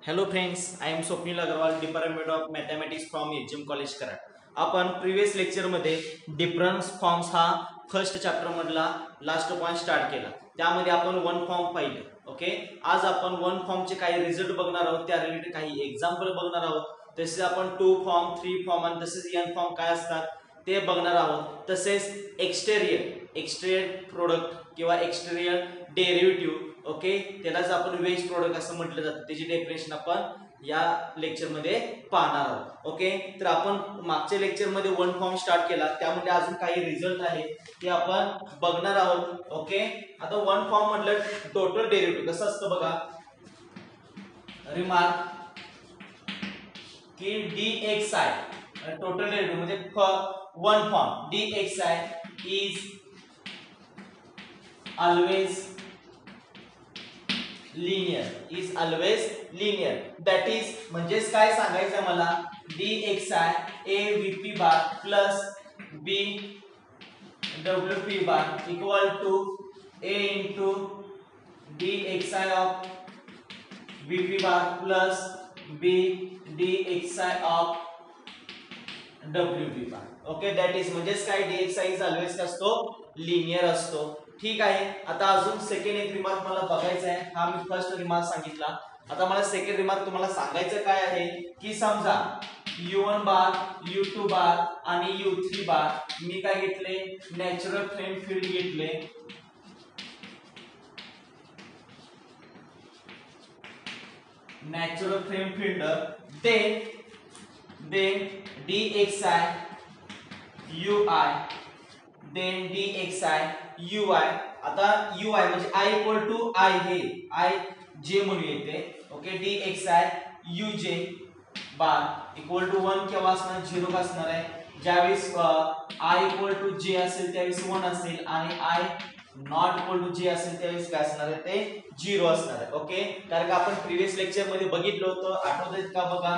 Hello friends, I am Swapnil Agarwal, Department of Mathematics from HM College Karad. आपण previous lecture मध्ये difference forms हा first chapter मधला last point start केला. त्यामध्ये आपण one form पाहिले. ओके, आज आपण वन फॉर्मचे काही रिझल्ट बघणार आहोत, त्या रिलेटेड काही एक्झाम्पल बघणार आहोत. तसेच आपण टू फॉर्म, थ्री फॉर्म आणि तसेच एन फॉर्म काय असतात ते बघणार आहोत. तसेच एक्सटेरियर प्रोडक्ट किंवा एक्सटेरियर डेरिव्हेटिव्ह, ओके, त्यालाच आपण वेज प्रोडक्ट असं म्हटलं जातं. त्याची डेफिनेशन आपण या लेक्चर मध्ये पाहणार आहोत. ओके, तर आपण मागच्या लेक्चर मध्ये वन फॉर्म स्टार्ट केला, त्यामध्ये अजून काही रिझल्ट आहे ते आपण बघणार आहोत. ओके, आता वन फॉर्म म्हटलं टोटल डेरिव्हेटिव्ह कसं असतं बघा. रिमार्क की dxi टोटल डेरिव्हेटिव्ह म्हणजे one form dxi is always linear that is म्हणजेच काय सांगायचं मला, dxi a vp bar plus b wp bar equal to a into dxi of vp bar plus b dxi of wp bar. Okay, that is म्हणजेच काय, dxi is always असतो linear असतो. ठीक आहे. आता अजून सेकंड एक रिमार्क मला बघायचा आहे. हा मी फर्स्ट रिमार्क सांगितला. आता मला सेकंड रिमार्क तुम्हाला सांगायचं काय आहे की समजा u1 बार u2 बार आणि u3 बार मी काय घेतले, नॅचरल फ्रेम फील्ड घेतले. Natural frame field then dxi ui then dxi ui. आता ui म्हणजे i इक्वल टू i हे i j म्हणून येते. Okay, dxi uj bar equal to 1 केव्हा असणार, 0 का असणार आहे. ज्यावेळेस i इक्वल टू j असेल त्यावेळेस 1 असेल आणि i not equal to j असेल त्यावेळेस काय असणार आहे, ते 0 असणार आहे. ओके, कारण का आपण प्रीवियस लेक्चर मध्ये बघितलं होतं, आठवतंय का बघा.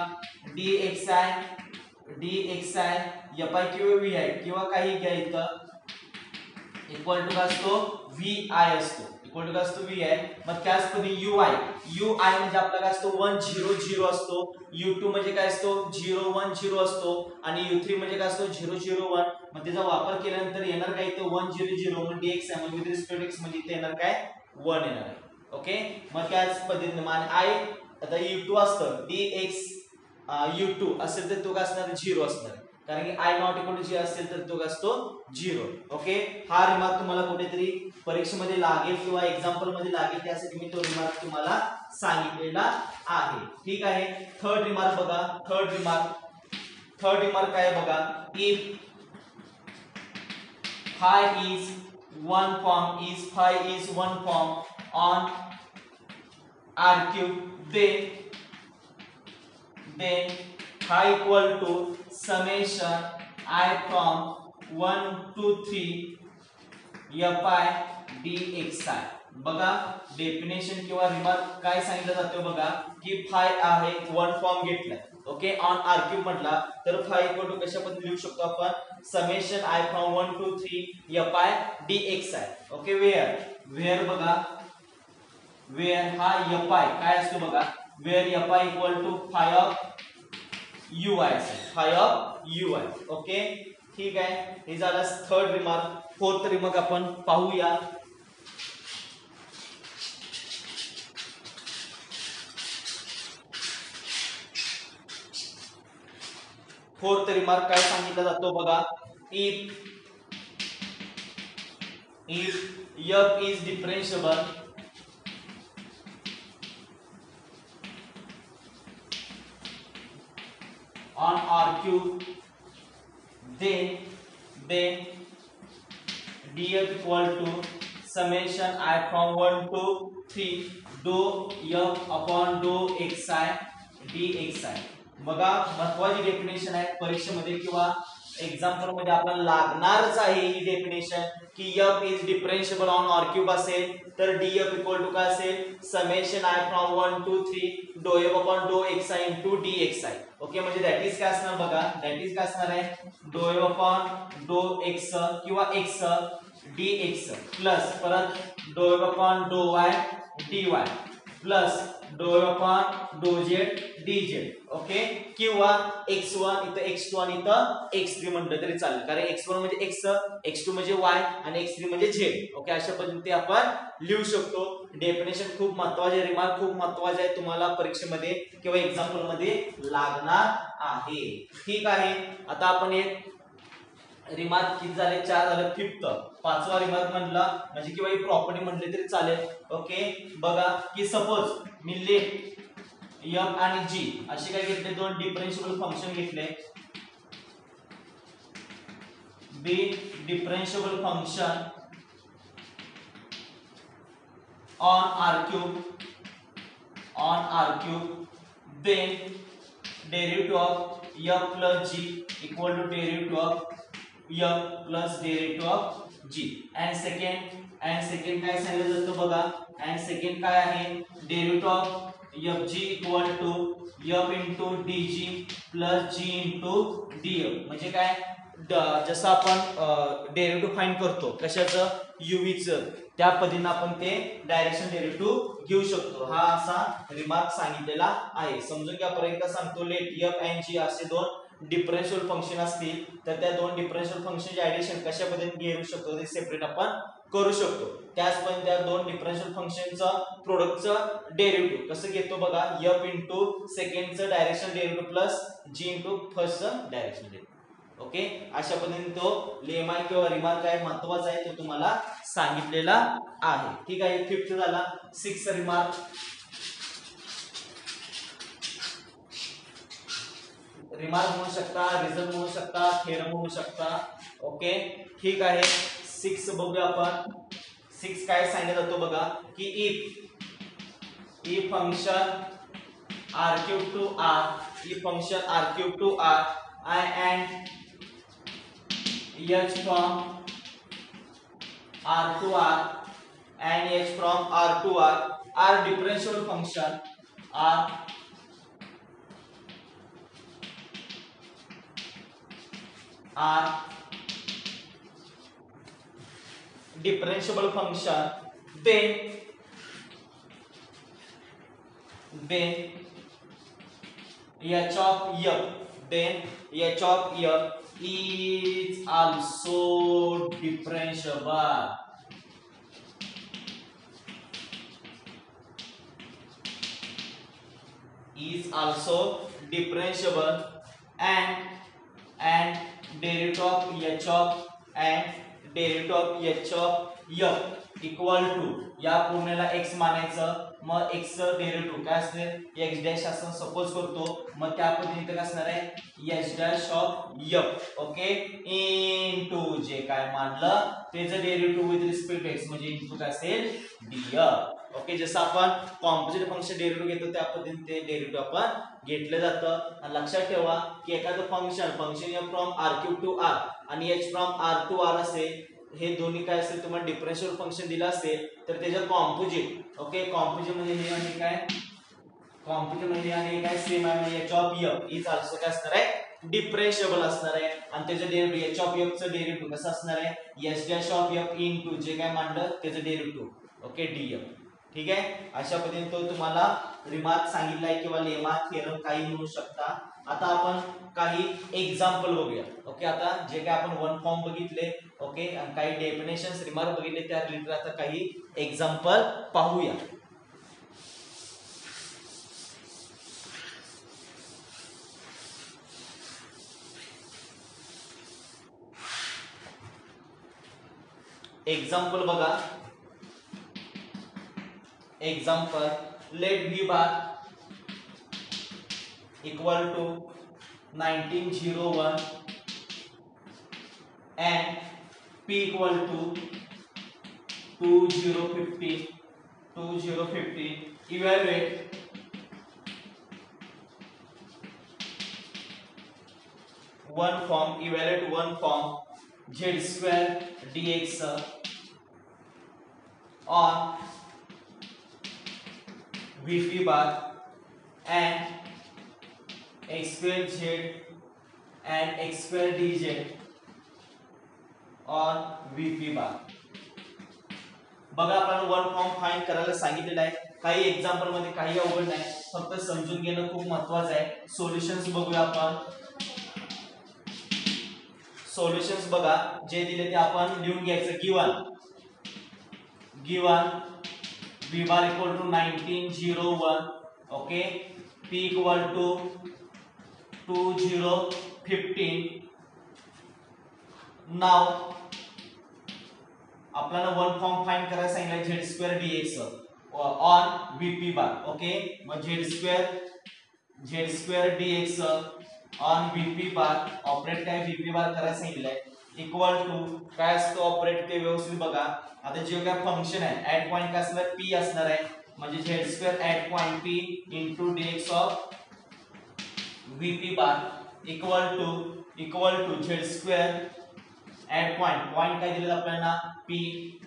dxi fi किंवा vi किंवा काही घ्या इथं इक्वल टू असतो vi असतो, इक्वल टू असतो vi. मग त्याच पद्धतीने ui म्हणजे आपला काय असतो 1 0 0 असतो. u2 म्हणजे काय असतो 0 1 0 असतो आणि u3 म्हणजे काय असतो 0 0 1. मग त्याचा वापर केल्यानंतर येणार काय इथे 1 0 0 म्हणजे dxi म्हणजे विथ रिस्पेक्ट x म्हणजे इथे येणार काय 1 येणार आहे. ओके, मग त्याच पद्धतीने मान i आता u2 असतं dx u2 असेल तर तो काय असणार 0 असणार, कारण की i not equal to j असेल तर तो काय असतो 0. ओके, हा रिमार्क तुम्हाला कुठेतरी परीक्षेमध्ये लागेल किंवा एक्झाम्पल मध्ये लागेल, त्यासाठी मी तो रिमार्क तुम्हाला सांगितलेला आहे. ठीक आहे. थर्ड रिमार्क बघा. थर्ड रिमार्क काय बघा, if phi is one form on r cube then phi equal to summation I from 1 to 3 fi dxi. बघा डेफिनेशन किंवा रिमार्क काय सांगितलं जातं बघा, की फाय आहे वन फॉर्म घेतलाय. ओके, ऑन आर क्यूब म्हटला तर फाय इक्वल टू कशा पद्धतीने लिहू शकतो आपण, summation I from 1 to 3 fi dxi. Okay, where बघा, वेअर हा fi काय असतो बघा, where fi equal to phi of ui phi of ui. Okay, ठीक आहे. हे झालं थर्ड रिमार्क. फोर्थ रिमार्क आपण पाहूया. फोर्थ रिमार्क काय सांगितला जातो बघा, if f is differentiable on r cube then df equal to summation I from 1 to 3 dou f upon dou xi dxi. बघा महत्वाची डेफिनेशन आहे, परीक्षेमध्ये किंवा एक्झाम्पल मध्ये आपल्याला लागणारच आहे ही डेफिनेशन, की f is differentiable on r cube असेल तर df इक्वल टू काय असेल, summation I from 1 to 3 dou f upon dou xi into dxi. Okay, म्हणजे दॅट इज काय असणार बघा, दॅट इज काय असणार आहे dou f upon dou x किंवा x dx प्लस परत dou f upon dou y dy plus dou upon dou z dz okay किंवा x1 इथं x2 आणि इथं x3 म्हटलं तरी चालेल कारण x1 म्हणजे x x2 म्हणजे y आणि x3 म्हणजे z ओके अशा पद्धतीने आपण लिहू शकतो डेफिनेशन खूप महत्त्वाचे रिमार्क खूप महत्त्वाचे आहे तुम्हाला परीक्षेमध्ये किंवा एक्झाम्पल मध्ये लागणार आहे ठीक आहे आता आपण एक रिमार्क किती झाले 4 झाले फिफ्थ पाचवा रिमार्क म्हणला म्हणजे किंवा ही प्रॉपर्टी म्हटले तरी चालेल ओके बघा की सपोज मी लेट f आणि g असे काय घेतले दोन डिफरन्शिएबल फंक्शन घेतले be differentiable function on r cube then derivative of f plus g equal to derivative of f plus derivative of g and second काय सांगितलं जातं बघा and second काय आहे derivative of fg equal to f into dg plus g into df म्हणजे काय जसं आपण डेरिव्हेटिव्ह फाइंड करतो कशाचं uv चं त्या पद्धतीने आपण ते डायरेक्शन डेरिव्हेटिव्ह घेऊ शकतो हा असा रिमार्क सांगितलेला आहे समजून घ्या पर्यंत सांगतो लेट f and g असे दोन डिफरन्शियल फंक्शन असतील तर त्या दोन डिफरन्शियल फंक्शनचे ऍडिशन कशा पद्धतीने घेऊ शकतो ते सेपरेट आपण करू शकतो त्याचप्रमाणे त्या दोन डिफरन्शियल फंक्शनचं प्रोडक्टचं डेरिव्हेटिव्ह कसं घेतो बघा f into सेकंडचं direction derivative plus g into फर्स्टचं डायरेक्शन डेरिव्हेटिव्ह ओके अशा पद्धतीने तो लेमा किंवा रिमार्क आहे महत्त्वाचा आहे तो तुम्हाला सांगितलेला आहे ठीक आहे फिफ्थ झाला सिक्स्थ रिमार्क म्हणू शकता रिझन म्हणू शकता थेरम म्हणू शकता ओके ठीक आहे सिक्स बघूया आपण सिक्स काय सांगितलं जातो बघा की if function r cube to r if function r cube to r I and h from r to r and h from r to r are differential function are differentiable function then h of f then h of f is also differentiable and derivative of h of and derivative of h of f equal to या पूर्णला x मानायचं मग x चं derivative काय असणार x dash असं suppose करतो मग त्या पद्धतीने काय असणार आहे h dash of f okay into जे काय मानलं त्याचं derivative with respect to x म्हणजे इनटू काय असेल df ओके जसं आपण कॉम्पोजिट फंक्शन डेरिव्हेटिव्ह घेतो त्या पद्धतीने ते डेरिव्हेटिव्ह आपण घेतलं जातं आणि लक्षात ठेवा की एखादं function f from r³ to r आणि h from r to r असेल हे दोन्ही काय असेल तुम्हाला डिफरन्शियल फंक्शन दिलं असेल तर त्याचं कॉम्पोजिट ओके कॉम्पोजिट म्हणजे हे आणि काय कॉम्पोजिट म्हणजे आणि काय सेम आहे म्हणजे h of f is also काय असणार आहे डिफरन्शिएबल असणार आहे आणि त्याचं डेरिव्हेटिव्ह h ऑफ f चं डेरिव्हेटिव्ह कसं असणार आहे h dash of f into जे काय मांडलं त्याचं डेरिव्हेटिव्ह ओके df ठीक आहे अशा पद्धतीने तो तुम्हाला रिमार्क सांगितलाय किंवा लेमा थेरम काही म्हणू शकता आता आपण काही एक्झाम्पल बघूया ओके आता जे काय आपण वन फॉर्म बघितले ओके आणि काही डेफिनेशन्स रिमार्क बघितले त्या रिलेटेड आता काही एक्झाम्पल पाहूया एक्झाम्पल बघा example let v bar equal to 1901 and p equal to 2050 evaluate one form z square dx on VP bar and x square z and x square dz on VP bar बघा आपण one form find करायला सांगितलेला आहे काही example मध्ये काही अवघड नाही, फक्त समजून घेणं खूप महत्वाचं आहे. सोल्युशन्स बघूया आपण. सोल्युशन्स बघा, जे दिले ते आपण लिहून घ्यायचं. Given v bar equal to 1901, okay, p equal to 2015. नाव आपल्याला वन फॉर्म फाइंड करायला सांगितलं z square dx on vp bar. Okay, मग z square dx on vp bar operate काय vp बार करायला सांगितलंय इक्वल टू काय असतो ऑपरेट ते व्यवस्थित बघा. आता जे काय फंक्शन आहे ऍट पॉइंट काय असणार p असणार आहे, म्हणजे z square at point p into dx of vp bar equal to z square at point काय दिलेलं आपल्याला p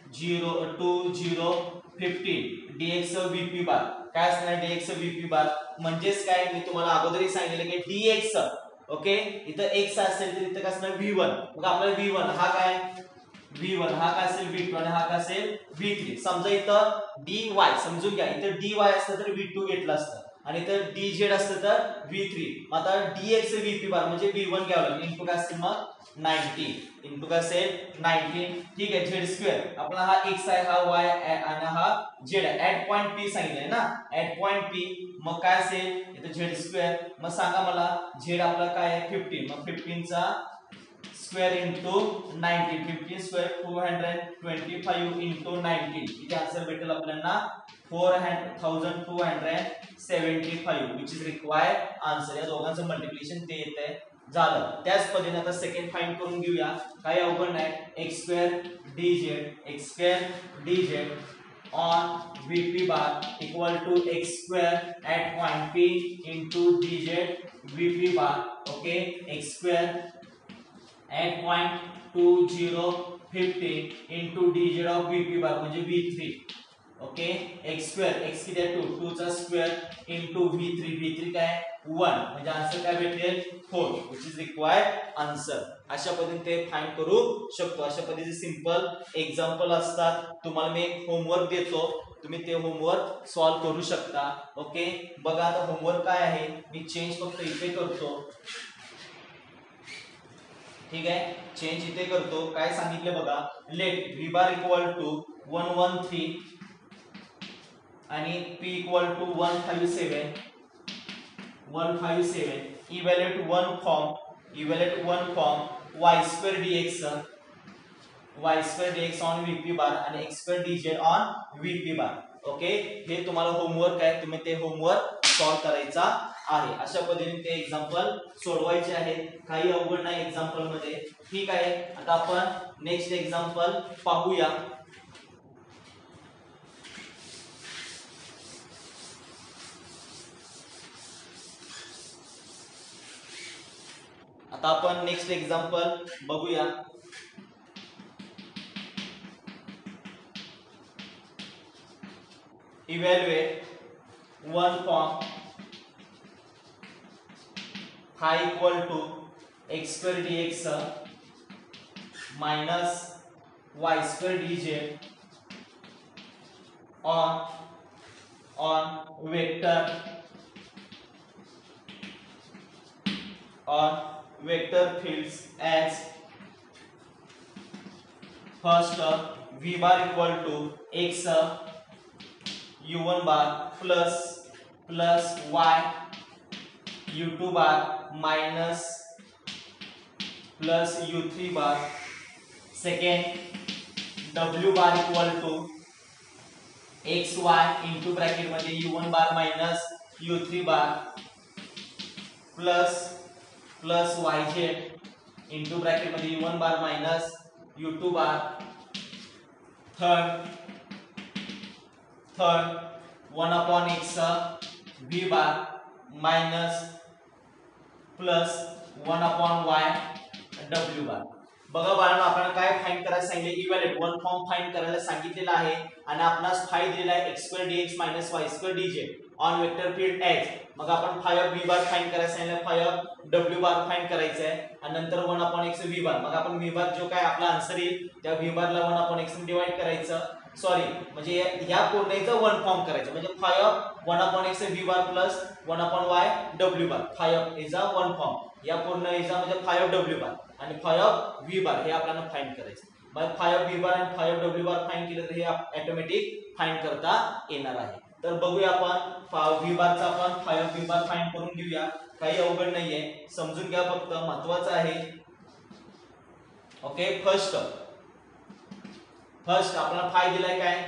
2015 dx vp बार काय असणार dx vp बार म्हणजेच काय मी तुम्हाला अगोदरही सांगितलं की dx ओके इथं x असेल तर इथं काय असणार v1. मग आपल्याला v1 हा काय असेल v2 आणि हा काय असेल v3. समजा इथं dy समजून घ्या, इथं dy असतं तर v2 घेतलं असतं आणि इथं dz असतं तर v3. मग आता dx vp बार म्हणजे v1 घ्यावं लागेल इनटू काय असेल मग 19 इनटू काय असेल 19. ठीक आहे, झेड स्क्वेअर आपला हा x आहे, हा y आणि हा z आहे. ऍट पॉइंट p सांगितलंय ना, ऍट पॉइंट p. मग काय असेल इथं झेड स्क्वेअर. मग सांगा मला z आपला काय आहे 15. मग 15 चा स्क्वेअर इनटू 19, 15 स्क्वेअर 225 इनटू 19. इथे आन्सर भेटेल आपल्याला 4275 विच इज रिक्वायर्ड आन्सर. या दोघांचं मल्टिप्लिकेशन ते येतंय झालं. त्याच पद्धतीने आता सेकंड फाइंड करून घेऊया, काही अवघड नाही. x square dz on vp bar equal to x square at point p into dz vp bar. Okay, x square at point 2015 into dz of vp bar म्हणजे v3. Okay, x square x किती आहे 2 चा square into v3 काय 1 म्हणजे answer काय भेटेल 4 which is required answer. अशा पद्धतीने ते फाइंड करू शकतो. अशा पद्धतीचे सिंपल एक्झाम्पल असतात. तुम्हाला मी एक होमवर्क देतो, तुम्ही ते होमवर्क सॉल्व करू शकता. ओके, बघा आता होमवर्क काय आहे, मी चेंज फक्त इथे करतो. ठीक आहे, चेंज इथे करतो. काय सांगितले बघा, let v bar equal to 113 आणि p equal to 157 evaluate one form y square dx on vp bar आणि x square dz on vp bar. Okay, हे तुम्हाला होमवर्क आहे, तुम्ही ते होमवर्क सॉल्व करायचा आहे. अशा पद्धतीने ते एक्झाम्पल सोडवायचे आहेत, काही अवघड नाही एक्झाम्पल मध्ये. ठीक आहे, आता आपण नेक्स्ट एक्झाम्पल पाहूया. आता आपण नेक्स्ट एक्झाम्पल बघूया. इव्हॅल्युएट वन फॉर्म हा equal to x square dx minus y square dz on vector fields as first v bar equal to x u1 bar plus y u2 bar minus plus u3 bar. second w bar equal to xy into bracket मध्ये u1 bar minus u3 bar plus yz into bracket मध्ये u1 bar minus u2 bar. third 1 upon x v bar minus plus 1 upon y w bar. बघा बाळांनो, आपण काय find करायला सांगितले, evaluate one form find करायला सांगितलेला आहे आणि आपणास फाय दिलेला आहे x square dx minus y square dz on vector field x. मग आपण phi of v bar find करायला सांगितलं, phi of w bar find करायचं आहे आणि नंतर 1 अपॉन x v बार. मग आपण v बार जो काय आपला आन्सर येईल त्या v बारला 1 अपॉन x ने डिवाइड करायचं सॉरी म्हणजे ह्या पूर्ण याचा वन फॉर्म करायचं म्हणजे 5 1/x v bar plus 1/y w bar 5 is a one form या पूर्ण याचा म्हणजे 5 w बार आणि 5 v बार हे आपल्याला फाइंड करायचं मग 5 v बार आणि 5 w बार फाइंड केलं तर हे ऑटोमॅटिक फाइंड करता येणार आहे तर बघूया आपण v बारचा आपण 5 v बार फाइंड करून घेऊया काही अवघड नाहीये समजून घ्या फक्त महत्त्वाचं आहे ओके फर्स्ट आपल्याला फाय दिलाय काय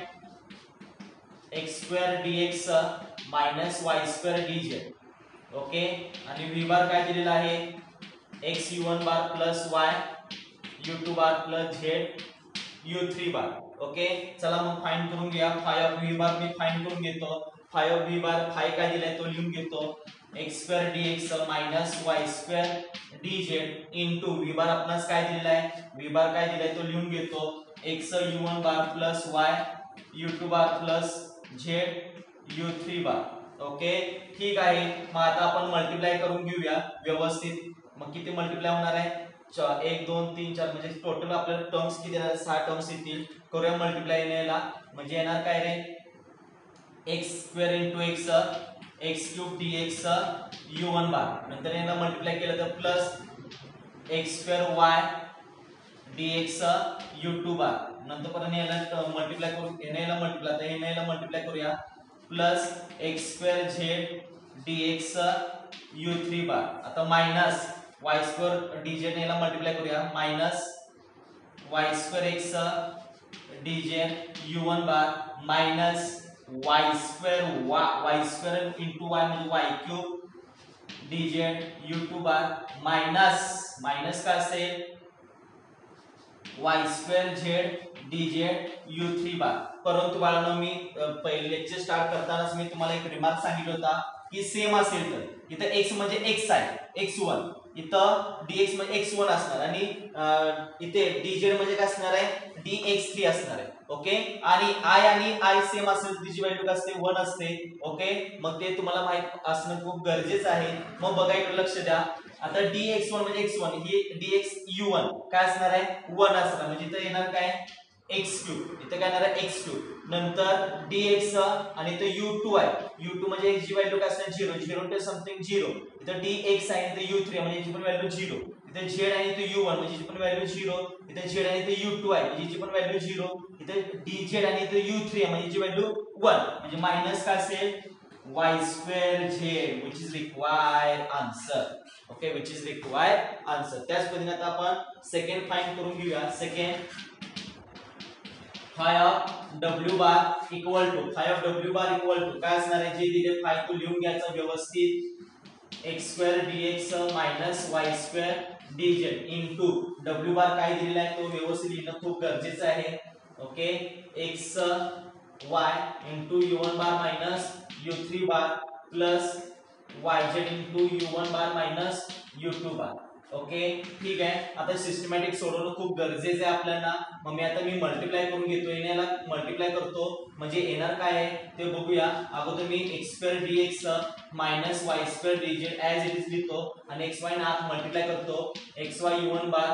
x² dx -y² dz okay आणि v बार काय दिलेला आहे x u1 bar plus y u2 bar plus z u3 bar okay चला मग फाइंड करून घ्या फाय ऑफ v बार मी फाइंड करून घेतो phi of v bar phi काय दिलाय तो लिहून घेतो x² dx -y² dz into v bar आपणास काय दिलेला आहे v बार काय दिलाय तो लिहून घेतो x u1 bar plus y u2 bar plus z u3 bar okay ठीक आहे मग आता आपण मल्टिप्लाय करून घेऊया व्यवस्थित मग किती मल्टिप्लाय होणार आहे 1 2 3 4 म्हणजे टोटल आपल्याला टर्म्स किती येणार 6 टर्म्स येतील करूया मल्टिप्लाय याला म्हणजे येणार काय रे x² * x x³ dx u1 बार नंतर याला मल्टिप्लाय केलं तर plus x² y dx u2 बार नंतर परत याला मल्टिप्लाय करू याला मल्टिप्लाय तर याला मल्टिप्लाय करूया plus x² z dx u3 bar आता मायनस y² dz याला मल्टिप्लाय करूया minus y² x dz u1 bar minus y² into y म्हणजे y³ dz u2 बार मायनस काय असेल y² z dz u3 बार परंतु बाळांनो मी पहिले लेक्चर स्टार्ट करतानाच मी तुम्हाला एक रिमार्क सांगितलं होता की सेम असेल तर इथं x म्हणजे x आहे x1 इथं dx म्हणजे x1 असणार आणि इथे dz म्हणजे काय असणार आहे dx3 असणार आहे ओके आणि i सेम असेल तर तिची व्हॅल्यू काय असते 1 असते ओके मग ते तुम्हाला माहित असणं खूप गरजेचं आहे मग बघा इकडे लक्ष द्या आता dx1 म्हणजे x1 ही dx u1 काय असणार आहे 1 असणार म्हणजे इथं येणार काय x³ इथं काय येणार आहे x³ नंतर dx आणि इथं u2 आहे u2 म्हणजे याची व्हॅल्यू काय असणार 0 ते समथिंग 0 इथं dx आहे इथं u3 म्हणजे याची पण व्हॅल्यू 0 इथे z आणि इथे u1 म्हणजे याची पण व्हॅल्यू 0 इथे z आणि इथे u2 आहे म्हणजे याची पण व्हॅल्यू 0 इथे dz आणि इथे u3 आहे म्हणजे याची व्हॅल्यू 1 म्हणजे मायनस काय असेल y² z which is required answer okay which is required answer त्याच पद्धतीने आता आपण सेकंड फाइंड करून घेऊया second phi of w bar equal to काय असणार आहे जे दिले फाय तो लिहून घ्यायचा व्यवस्थित x² dx -y² dz into w bar काय दिलेला आहे तो व्यवस्थित लिहिणं खूप गरजेचं आहे okay x y into u1 bar minus u3 bar plus yz into u1 bar minus u2 bar okay ठीक आहे आता सिस्टमॅटिक सोडवणं खूप गरजेचं आहे आपल्याला मग मी आता मल्टिप्लाय करून घेतो याला मल्टिप्लाय करतो म्हणजे येणार काय आहे ते बघूया अगोदर मी x² dx -y² dz as it is लिहितो आणि xy ना आत मल्टिप्लाय करतो xy u1 बार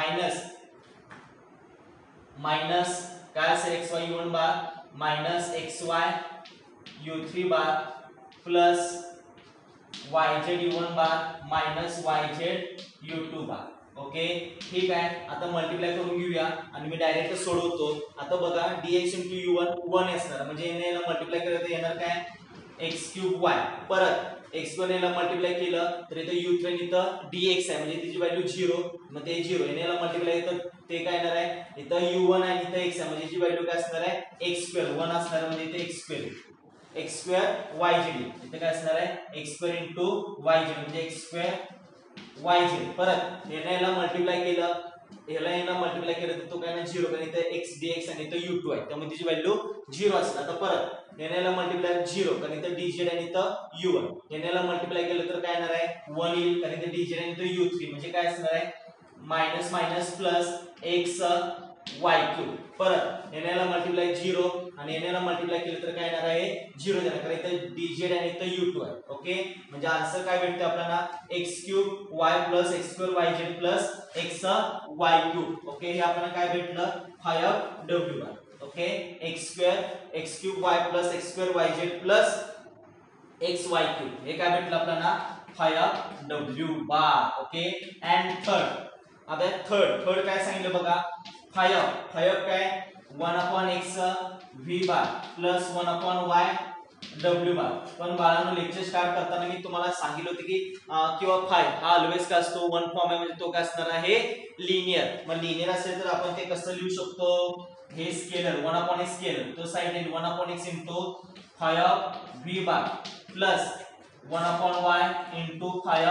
मायनस काय असेल xy u1 bar minus xy u3 bar plus yz u1 bar minus yz u2 bar okay ठीक आहे आता मल्टिप्लाय करून घेऊया आणि मी डायरेक्ट सोडवतो आता बघा dx u1 1 असणार म्हणजे याला मल्टिप्लाय केलं तर येणार काय x³ y परत x1 याला मल्टिप्लाय केलं तर इथे u3 आणि इथं dx आहे म्हणजे त्याची व्हॅल्यू 0 मग ते 0 याला मल्टिप्लाय तर ते काय येणार आहे इथं u1 आणि इथं x आहे म्हणजे याची व्हॅल्यू काय असणार आहे x² 1 असणार म्हणजे इथे x² yz इथे काय असणार आहे x² yz म्हणजे x² yz परत याला मल्टिप्लाय केलं तर तो काय ना 0 कारण इथे x dx आणि इथे u2 आहे त्यामुळे त्याची व्हॅल्यू 0 असणार आता परत याला मल्टिप्लाय 0 कारण इथे dz आणि इथे u1 याला मल्टिप्लाय केलं तर काय येणार आहे 1 येईल कारण इथे dz आणि इथे u3 म्हणजे काय असणार आहे minus minus plus x y³ परत याला मल्टिप्लाय 0 आणि याला मल्टिप्लाय केलं तर काय येणार आहे 0 देणार कारण इथे dz आणि इथे u2 आहे ओके म्हणजे आन्सर काय भेटते आपल्याला x³ y + x² yz + x y³ okay हे आपल्याला काय भेटलं phi of w bar okay x square x cube y plus x square y z plus x y cube हे काय भेटलं आपल्याला 5w bar okay and third आता third काय सांगितलं बघा 5 काय 1/x v bar plus 1/y w bar पण बाळांनो लेक्चर स्टार्ट करताना मी तुम्हाला सांगितलं होतं की किंवा 5 हा ऑलवेज काय असतो वन फॉर्म आहे म्हणजे तो काय असणार आहे लिनियर मग लिनियर असेल तर आपण ते कसं लिहू शकतो हे स्केलर 1/x स्केलर तो साइड येईल 1/x into 5v bar plus 1/y into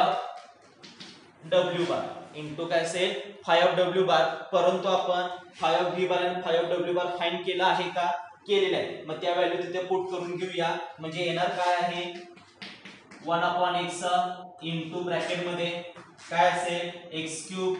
5w bar into काय असेल 5w बार परंतु आपण 5v बार आणि 5w बार फाइंड केला आहे का केलेला आहे मग त्या व्हॅल्यू तिथे पुट करून घेऊया म्हणजे येणार काय आहे 1/x इंटू ब्रॅकेट मध्ये काय असेल x cube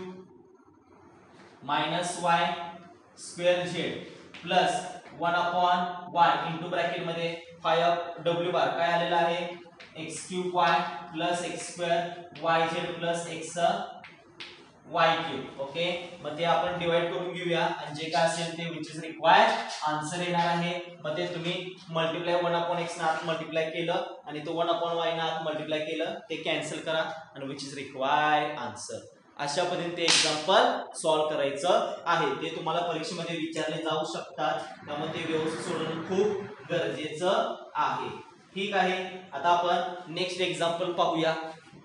minus y square z plus 1/y into bracket मध्ये 5w बार काय आलेला आहे x cube y plus x square y z plus x y cube okay मग ते आपण डिवाइड करून घेऊया आणि जे काय असेल ते विच इज रिक्वायर्ड आन्सर येणार आहे मग ते तुम्ही मल्टिप्लाय 1/x ना आत मल्टिप्लाय केलं आणि तो 1/y ना आत मल्टिप्लाय केलं ते कॅन्सल करा आणि विच इज रिक्वायर्ड आन्सर अशा पद्धतीने ते एक्झाम्पल सॉल्व करायचं आहे ते तुम्हाला परीक्षेमध्ये विचारले जाऊ शकतात त्यामुळे ते व्यवस्थित सोडवणं खूप गरजेचं आहे ठीक आहे आता आपण नेक्स्ट एक्झाम्पल पाहूया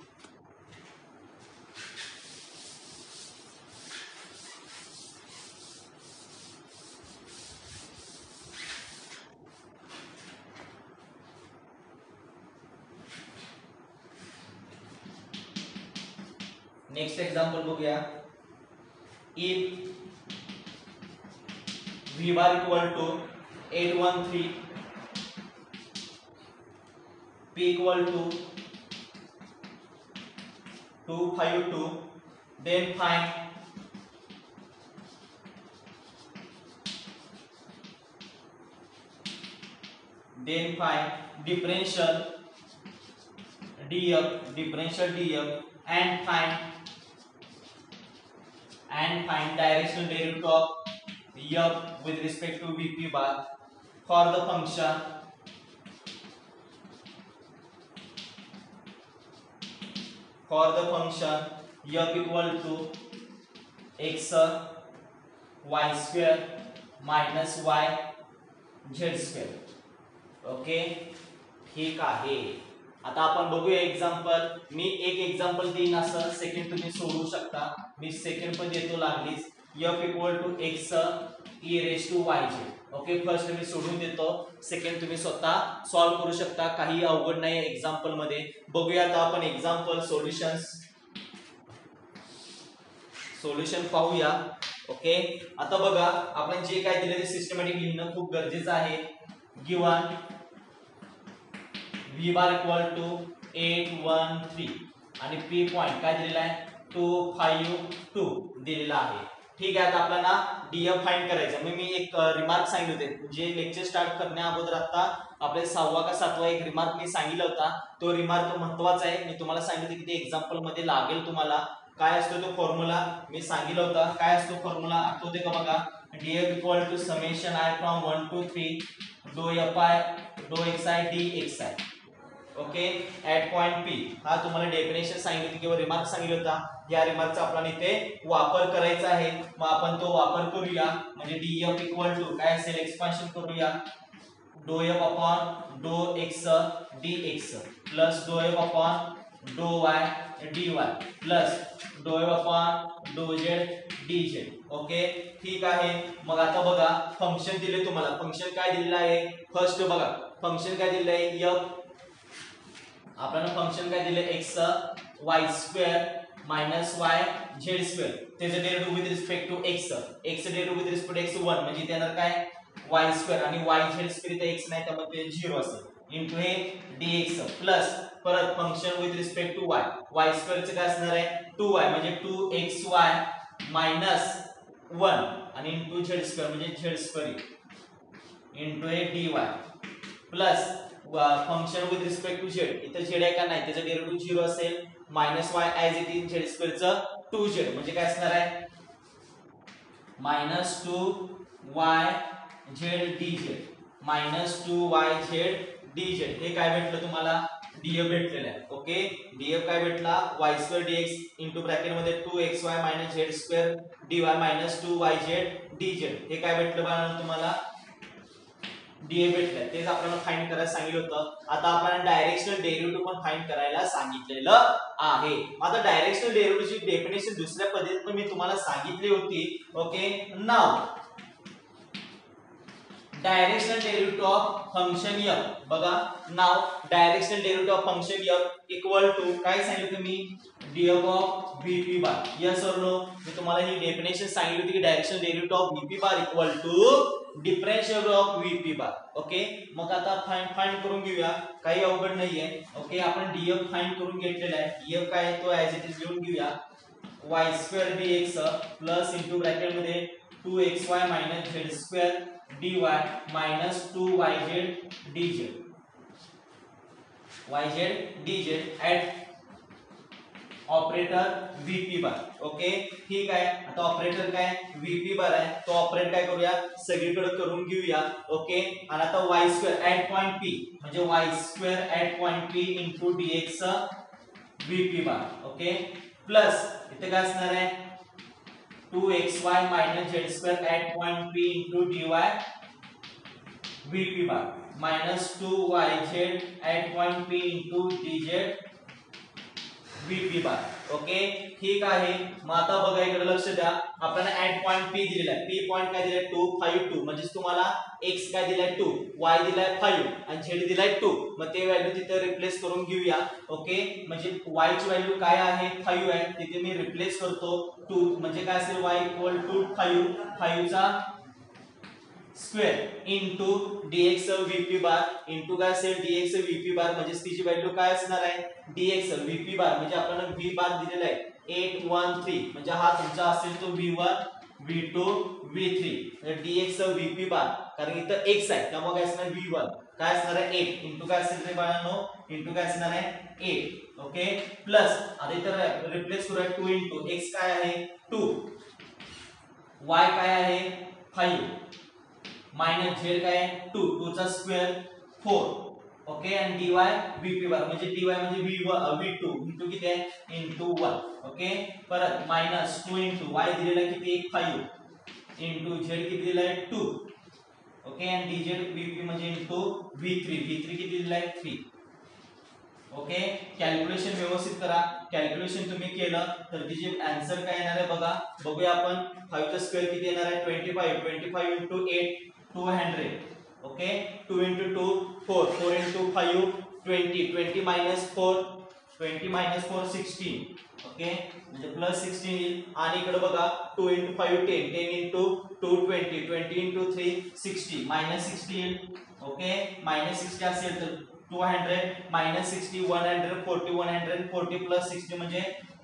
नेक्स्ट एग्जांपल बघूया if v bar equal to 813 p equal to 252 then find differential df and find directional derivative of f with respect to vp bar for the function f equal to x y square minus y z square okay ठीक आहे आता आपण बघूया example मी एक example देईन असं second तुम्ही सोडवू शकता मी सेकंड पण देतो लागलीच f equal to x e raised to y z okay first मी सोडून देतो सेकंड तुम्ही स्वतः सॉल्व करू शकता काही अवघड नाही एग्जांपल मध्ये बघूया आता आपण एग्जांपल सोल्युशन पाहूया ओके आता बघा आपण जे काय दिले ते सिस्टमॅटिक लिहिणं खूप गरजेचं आहे given v bar equal to 813 आणि p पॉइंट काय दिलेला आहे 252 दिलेला आहे ठीक आहे आता आपल्याला df फाइंड करायचं मी एक रिमार्क सांगितले होते जे लेक्चर स्टार्ट करण्या अगोदर आता आपले 6वा का 7वा एक रिमार्क मी सांगितला होता तो रिमार्क महत्त्वाचा आहे मी तुम्हाला सांगितले की ते एग्जांपल मध्ये लागेल तुम्हाला काय असतो तो फॉर्म्युला मी सांगितला होता काय असतो फॉर्म्युला आठवते का बघा df equal to summation I from 1 to 3 dou fi dou xi dxi okay at point p हा तुम्हाला डेफिनेशन सांगितली किंवा रिमार्क सांगितलं होता या रिमार्कचा आपल्याला इथे वापर करायचा आहे मग आपण तो वापर करूया म्हणजे df इक्वल टू काय असेल एक्सपान्शन करूया dou f upon dou x dx plus dou f upon dou y dy plus dou f upon dou z dz okay ठीक आहे मग आता बघा फंक्शन दिले तुम्हाला फंक्शन काय दिलेलं आहे फर्स्ट बघा फंक्शन काय दिलेलं आहे f आपल्याला फंक्शन काय दिले x y square minus y z square त्याचे derivative with respect to x derivative with respect to x 1 म्हणजे इथे येणार काय y स्क्वेअर आणि y z स्क्वेअर इथे x नाही त्यामुळे ते 0 असेल इनटू हे dx प्लस परत function with respect to y square चे काय असणार आहे 2y म्हणजे 2xy मायनस 1 आणि इनटू z स्क्वेअर म्हणजे z स्क्वेअर इनटू हे dy plus function with respect to z इथे z आहे का नाही त्याचा डेरिव्हेटिव्ह 0 असेल minus y as it is z square च 2z म्हणजे काय असणार आहे -2y z d z minus 2yz dz हे काय भेटलं तुम्हाला df भेटलेलं आहे. ओके, df काय भेटला y2 dx इंटू ब्रॅकेट मध्ये 2xy minus z square dy minus 2yz dz हे काय भेटलं बाळांनो तुम्हाला df भेटलं. तेच आपल्याला फाइंड करायला सांगितलं होतं. आता आपल्याला डायरेक्शनल डेरिव्हेटिव्ह पण फाइंड करायला सांगितलेलं आहे. आता डायरेक्शनल डेरिव्हेटिव्हची डेफिनेशन दुसऱ्या पद्धतीने मी तुम्हाला सांगितली होती. Okay, now directional derivative of function f बघा now directional derivative of function f equal to काय सांगितलं तुम्ही df of vp bar. Yes or no? मी तुम्हाला ही डेफिनेशन सांगितली होती की directional derivative of vp bar equal to differential of vp bar. Okay, मग आता फाइंड करून घेऊया. काही अवघड नाहीये. ओके, आपण df फाइंड करून घेतलेला आहे. df काय आहे तो ऍज इट इज लिहून घेऊया y2 dx plus into bracket मध्ये 2xy minus z square dy minus 2yz dz yz dz at operator vp bar. Okay, ठीक आहे. आता ऑपरेटर काय vp बार आहे तो ऑपरेट काय करूया सगळीकडे करून घेऊया. ओके, आणि आता y2 ऍट पॉइंट p म्हणजे y2 at point p into dx vp bar. Okay, plus इथे काय असणार आहे 2xy minus z square at point p into dy vp bar minus 2yz at point p into dz vp bar. Okay, ठीक आहे. मग आता बघा इकडे लक्ष द्या. आपल्याला ऍट पॉइंट p दिलेला आहे. p पॉइंट काय दिलाय 2 5 2 म्हणजे तुम्हाला x काय दिलाय 2 y दिलाय 5 आणि z दिलाय 2. मग ते व्हॅल्यू तिथे रिप्लेस करून घेऊया. ओके, म्हणजे y ची व्हॅल्यू काय आहे 5 आहे तिथे मी रिप्लेस करतो 2 म्हणजे काय असेल y इक्वल टू 5 चा square into dx vp bar into काय असेल dx vp बार म्हणजे तिची व्हॅल्यू काय असणार आहे dx vp बार म्हणजे आपल्याला v बार दिलेला आहे 813 म्हणजे हा तुमचा असेल तो v1 v2 v3 dx vp बार कारण इथं x आहे त्यामुळे काय असणार v1 काय असणार आहे 8 इनटू काय असेल रे बाळांनो इनटू काय असणार आहे 8. ओके, प्लस आता इथं रिप्लेस करूया 2 इनटू x काय आहे 2 y काय आहे 5 मायनस झेड काय 2 2 चा स्क्वेअर 4. ओके, आणि dy vp बार म्हणजे dy म्हणजे v2 इनटू किती आहे इनटू 1. ओके, परत मायनस 2 इनटू y दिलेला किती 5 इनटू z किती दिलाय 2. ओके, आणि dz vp म्हणजे इनटू v3 किती दिलाय 3. ओके, कॅल्क्युलेशन व्यवस्थित करा. कॅल्क्युलेशन तुम्ही केलं तर तिचे आन्सर काय येणार आहे बघा बघूया आपण 5 चा स्क्वेअर किती येणार आहे 25 into 8 200. Okay, 2 into 2 4 4 into 5 20 minus 4 16. Okay, म्हणजे प्लस 16 येईल. आणि इकडे बघा 2 into 5 10 10 into 2 20 into 3 60 minus 60 येईल. ओके, minus 60 असेल तर 200 minus 60 140 plus 60 म्हणजे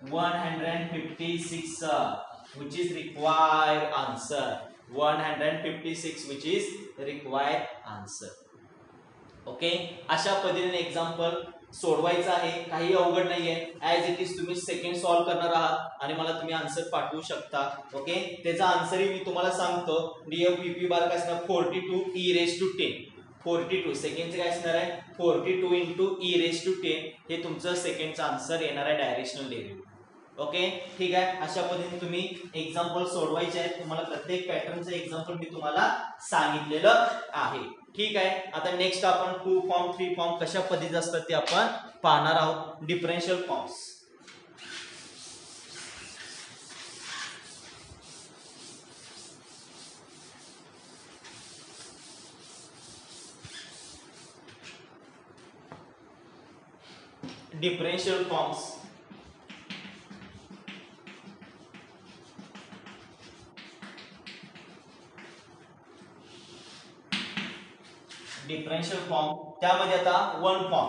156 which is required answer 156 which is required answer. Okay, अशा पद्धतीने एक्झाम्पल सोडवायचं आहे. काही अवघड नाहीये. ऍज इट इज तुम्ही सेकंड सॉल्व करणार आहात आणि मला तुम्ही आन्सर पाठवू शकता. ओके, त्याचा आन्सरही मी तुम्हाला सांगतो. df vp बार काय असणार 42 e raised to 10 42 सेकंडचे काय असणार आहे 42 into e raised to 10 हे तुमचं सेकंडचा आन्सर येणार आहे डायरेक्शनल डेरिव्हेटिव्ह. ओके, ठीक आहे. अशा पद्धतीने तुम्ही एक्झाम्पल सोडवायचे आहेत. तुम्हाला प्रत्येक पॅटर्नचं एक्झाम्पल मी तुम्हाला सांगितलेलं आहे. ठीक आहे. आता नेक्स्ट आपण 2 फॉर्म 3 फॉर्म कशा पद्धतीचे असतात ते आपण पाहणार आहोत. Differential forms. Differential forms differential form त्यामध्ये आता वन फॉर्म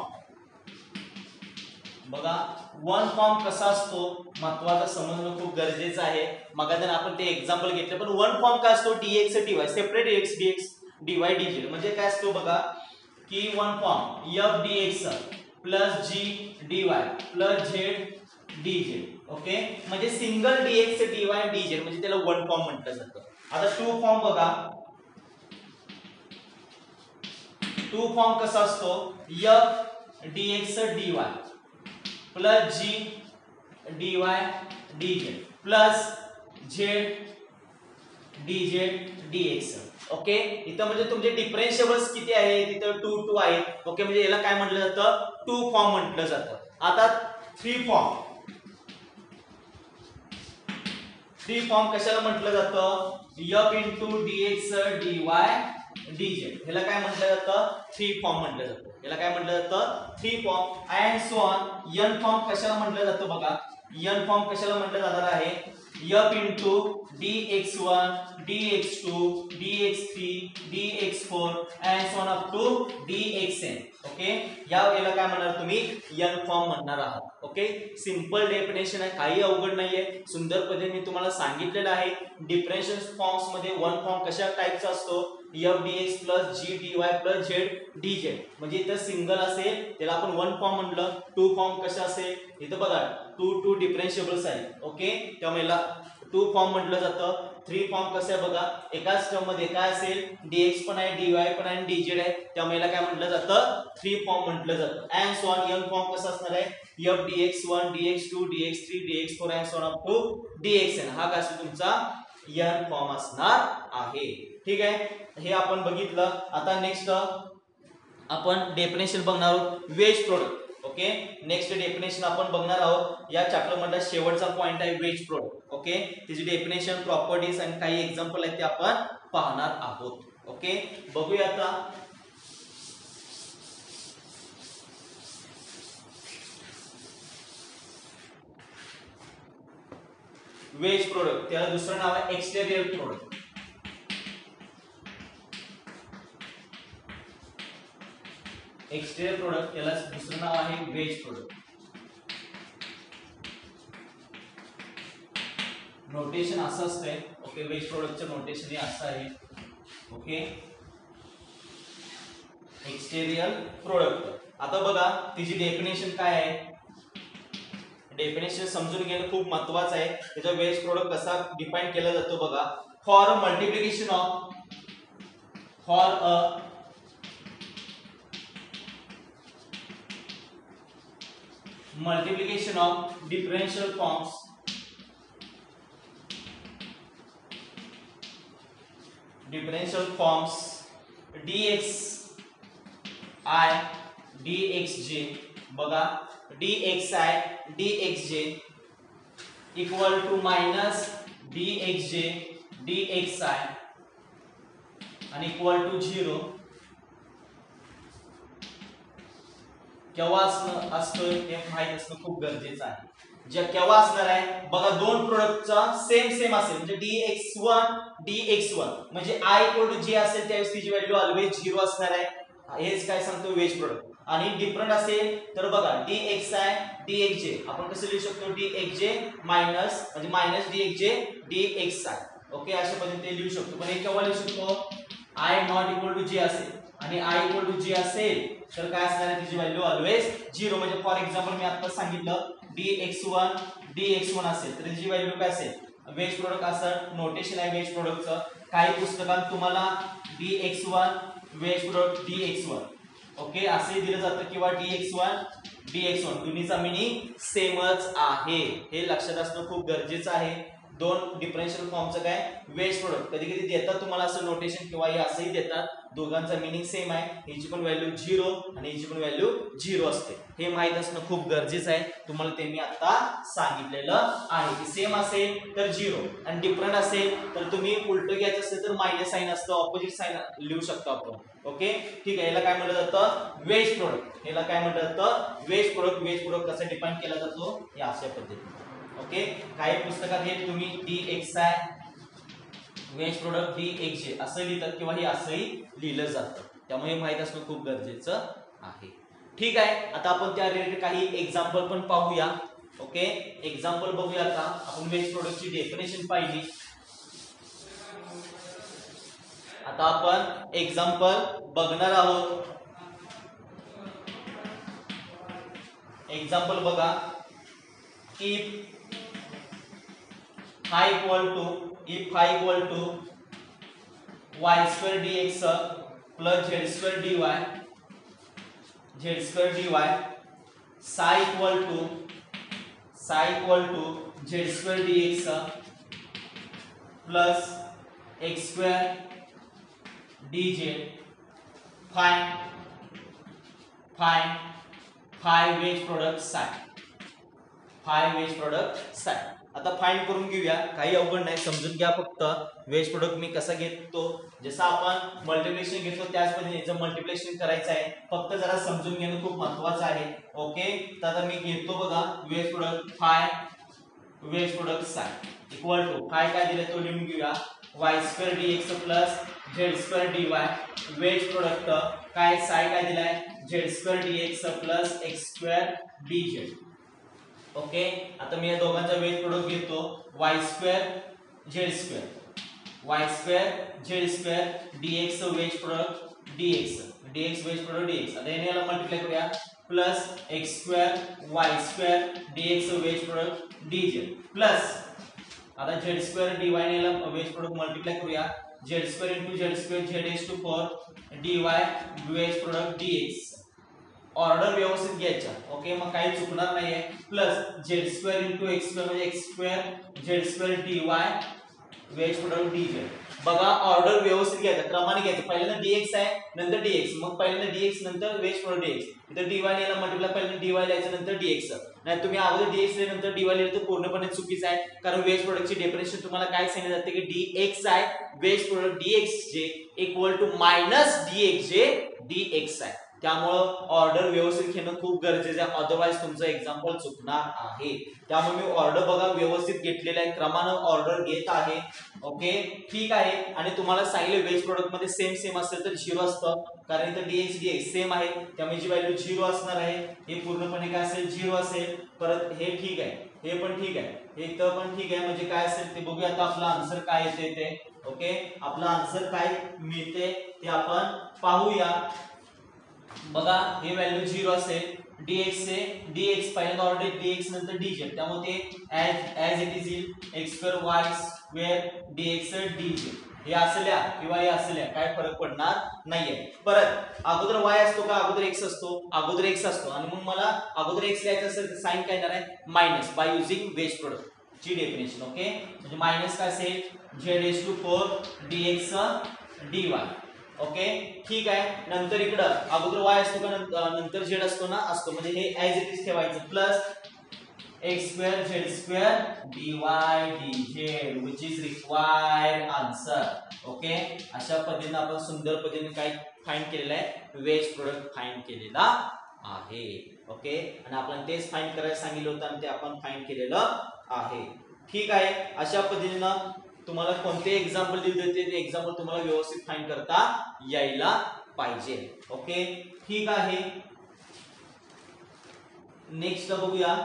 बघा. वन फॉर्म कसा असतो महत्त्वाचा समजणं खूप गरजेचं आहे. मगाजन आपण ते एक्झाम्पल घेतले पण वन फॉर्म काय असतो dx dy separate x dx dy dz म्हणजे काय असतो बघा की one form f dx plus g dy plus z dz. Okay, म्हणजे सिंगल dx dy dz म्हणजे त्याला वन फॉर्म म्हटलं जातं. आता टू फॉर्म बघा टू फॉर्म कसा असतो f dx dy plus g dy dz plus z dz dx. Okay, इथं म्हणजे तुमचे डिफरन्शिएबल्स किती आहेत तिथं 2 2 आहेत. ओके, म्हणजे याला काय म्हटलं जातं टू फॉर्म म्हटलं जातं. आता थ्री फॉर्म कशाला म्हटलं जातं f into dx dy dz. ह्याला काय म्हटलं जातं थ्री फॉर्म म्हटलं जातं. याला काय म्हटलं जातं three form and so on. n form कशाला म्हटलं जातं बघा, n फॉर्म कशाला म्हटलं जाणार आहे f into dx1 dx2 dx3 dx4 and so on up to dxn. Okay, याला काय म्हणणार तुम्ही n फॉर्म म्हणणार आहात. ओके, सिंपल डेफिनेशन आहे, काही अवघड नाहीये, सुंदर पद्धतीने मी तुम्हाला सांगितलेलं आहे. डिफरन्शियल फॉर्म्स मध्ये वन फॉर्म कशा टाइपचा असतो f dx plus g dy plus z dz. म्हणजे इथं सिंगल असेल त्याला आपण वन फॉर्म म्हणलं. टू फॉर्म कशा असेल इथं बघा टू डिफरन्शिएबल्स आहे. ओके, त्यामुळे टू फॉर्म म्हटलं जातं. थ्री फॉर्म कसं आहे बघा, एकाच टर्म मध्ये काय असेल dx पण आहे dy पण आहे आणि dz आहे, त्यामुळे काय म्हटलं जातं थ्री फॉर्म म्हटलं जातं. And so on n form कसं असणार आहे f dx1 dx2 dx3 dx4 and so on up to dxn. हा काय असेल तुमचा n फॉर्म असणार आहे. ठीक आहे, हे आपण बघितलं. आता नेक्स्ट आपण डेफिनेशन बघणार आहोत wedge product. Okay, next definition आपण बघणार आहोत. या चॅप्टर मधला शेवटचा पॉइंट आहे वेज प्रोडक्ट. ओके, त्याची डेफिनेशन प्रॉपर्टीज आणि काही एक्झाम्पल आहेत ते आपण पाहणार आहोत. ओके, बघूया आता. वेज प्रोडक्ट त्याला दुसरं नाव आहे एक्सटेरियर प्रोडक्ट. एक्सटेरियर प्रोडक्ट याला दुसरं नाव आहे वेज प्रोडक्ट. नोटेशन असं असतंय. ओके, वेज प्रोडक्टचं नोटेशन हे असं आहे. Okay, exterior product. आता बघा तिची डेफिनेशन काय आहे, डेफिनेशन समजून घेणं खूप महत्त्वाचं आहे. त्याचा वेज प्रोडक्ट कसा डिफाइन केला जातो बघा. For multiplication of multiplication of differential forms dx I dxj बघा dxi dxj equal to minus dxj dxi आणि इक्वल टू 0 केव्हा असतं हे माहित असणं खूप गरजेचं आहे. जे केव्हा असणार आहे बघा, दोन प्रोडक्टचा सेम असेल म्हणजे dx1 म्हणजे i इक्वल टू j असेल त्यावेळेस तिची व्हॅल्यू ऑलवेज 0 असणार आहे. हेच काय सांगतो वेज प्रोडक्ट. आणि डिफरंट असेल तर बघा dxi dxj आपण कसं लिहू शकतो dxj मायनस म्हणजे मायनस dxj dxi. ओके, अशा पद्धतीने लिहू शकतो. पण हे केव्हा लिहू शकतो i not equal to j असेल आणि i इक्वल टू j असेल तर काय असणार आहे तिची व्हॅल्यू ऑलवेज 0. म्हणजे फॉर एक्झाम्पल मी आता सांगितलं dx1 असेल तर तिची व्हॅल्यू काय असेल वेज प्रोडक्ट. असं नोटेशन आहे वेज प्रोडक्टचं. काही पुस्तकात तुम्हाला dx1 wedge product dx1 okay असे दिलं जातं किंवा dx1 दोन्हीचा मीनिंग सेमच आहे. हे लक्षात असणं खूप गरजेचं आहे. दोन डिफरन्शियल फॉर्मचं काय वेज प्रोडक्ट कधी कधी देतात तुम्हाला असं नोटेशन किंवा हे असंही देतात. दोघांचा मीनिंग सेम आहे. ह्याची पण व्हॅल्यू 0 आणि ह्याची पण व्हॅल्यू 0 असते. हे माहित असणं खूप गरजेचं आहे. तुम्हाला ते मी आता सांगितलेलं आहे की सेम असेल तर 0 आणि डिफरंट असेल तर तुम्ही उलटं घ्यायचं असेल तर मायनस साइन असतं, ऑपोजिट साइन लिहू शकतो आपण. ओके, ठीक आहे. याला काय म्हटलं जातं वेज प्रोडक्ट. याला काय म्हटलं जातं वेज प्रोडक्ट कसं डिफाइन केला जातो हे अशा पद्धतीने. ओके, काही पुस्तकात हे तुम्ही dxi वेज प्रोडक्ट dxj असं लिहितात किंवा हे असंही लिहिलं जातं. त्यामुळे माहित असणं खूप गरजेचं आहे. ठीक आहे, आता आपण त्या रिलेटेड काही एक्झाम्पल पण पाहूया. ओके, एक्झाम्पल बघूया. आता आपण वेज प्रोडक्टची डेफिनेशन पाहिली. आता आपण एक्झाम्पल बघणार आहोत. एक्झाम्पल बघा. if phi equal to y square dx plus z square dy z square dy psi equal to z square dx plus x square dz phi wedge product psi आता find करून घेऊया, काही अवघड नाही, समजून घ्या फक्त. वेज प्रोडक्ट मी कसा घेतो, जसं आपण मल्टिप्लिकेशन घेतो त्याच पद्धतीने याचं मल्टिप्लिकेशन करायचं आहे, फक्त जरा समजून घेणं खूप महत्त्वाचं आहे. ओके, तर आता मी घेतो बघा wedge product psi equal to phi काय दिले तो लिहून घेऊया y square dx plus z square dy wedge product काय psi काय दिलाय z square dx plus x square dz. Okay, आता मी या दोघांचा वेज प्रोडक्ट घेतो y square z square dx wedge product dx wedge product dx. आता याला मल्टिप्लाय करूया plus x square y square dx wedge product dz plus आता z square dy ने याला वेज प्रोडक्ट मल्टिप्लाय करूया z square into z square z raised to 4 dy wedge product dx. Order व्यवस्थित घ्यायचा. Okay, मग काही चुकणार नाहीये. Plus z square into x square म्हणजे x square z square dy wedge product dz. बघा order व्यवस्थित घ्यायचा, क्रमाने घ्यायचं. पहिल्यांदा dx आहे नंतर dx, मग पहिल्यांदा dx नंतर वेज प्रोडक्ट dx. इथं dy ने याला मल्टिप्लाय पहिल्यांदा dy लिहायचं नंतर dx. नाही तुम्ही अगोदर dx लिहिले नंतर dy लिहिले तर पूर्णपणे चुकीचं आहे, कारण वेज प्रोडक्टची डेफिनेशन तुम्हाला काय सांगितलं जाते की dx आहे wedge product dxj equal to minus dxj dx आहे. त्यामुळे ऑर्डर व्यवस्थित घेणं खूप गरजेचं आहे, अदरवाइज तुमचं एक्झाम्पल चुकणार आहे. त्यामुळे मी ऑर्डर बघा व्यवस्थित घेतलेला आहे, क्रमानं ऑर्डर घेत आहे. ओके, ठीक आहे. आणि तुम्हाला सांगितलं वेज प्रोडक्ट मध्ये सेम असेल तर 0 असतं, कारण इथं dx सेम आहे त्यामुळे जी व्हॅल्यू 0 असणार आहे. हे पूर्णपणे काय असेल 0 असेल. परत हे ठीक आहे, हे पण ठीक आहे, हे इथं पण ठीक आहे. म्हणजे काय असेल ते बघूया आता आपला आन्सर काय येते ते. ओके, आपला आन्सर काय मिळते ते आपण पाहूया. बघा हे व्हॅल्यू 0 असेल, dx पहिल्यांदा ऑर्डर dx नंतर dz, त्यामुळे ते ऍज इट इज येईल x square y square dx dz. हे असल्या किंवा हे असल्या काय फरक पडणार नाहीये. परत अगोदर y असतो का अगोदर x असतो, अगोदर x असतो. आणि मग मला अगोदर x लिहायचं असेल तर साइन काय येणार आहे minus by using wedge product ची डेफिनेशन. ओके, म्हणजे मायनस काय असेल z raised to 4 dx dy. Okay, ठीक आहे. नंतर इकडं अगोदर y असतो का नंतर z असतो ना, असतो. म्हणजे हे ऍज इट इज ठेवायचं plus x square z square dy dz which is required answer. Okay, अशा पद्धतीने आपण सुंदर पद्धतीने काय फाइंड केलेलं आहे वेज प्रोडक्ट फाइंड केलेला आहे. ओके, आणि आपण तेच फाइंड करायला सांगितलं होतं आणि ते आपण फाइंड केलेलं आहे. ठीक आहे. अशा पद्धतीनं तुम्हाला कोणते एक्झाम्पल दिले ते एक्झाम्पल तुम्हाला व्यवस्थित फाइंड करता यायला पाहिजे. ओके, ठीक आहे. नेक्स्ट बघूया.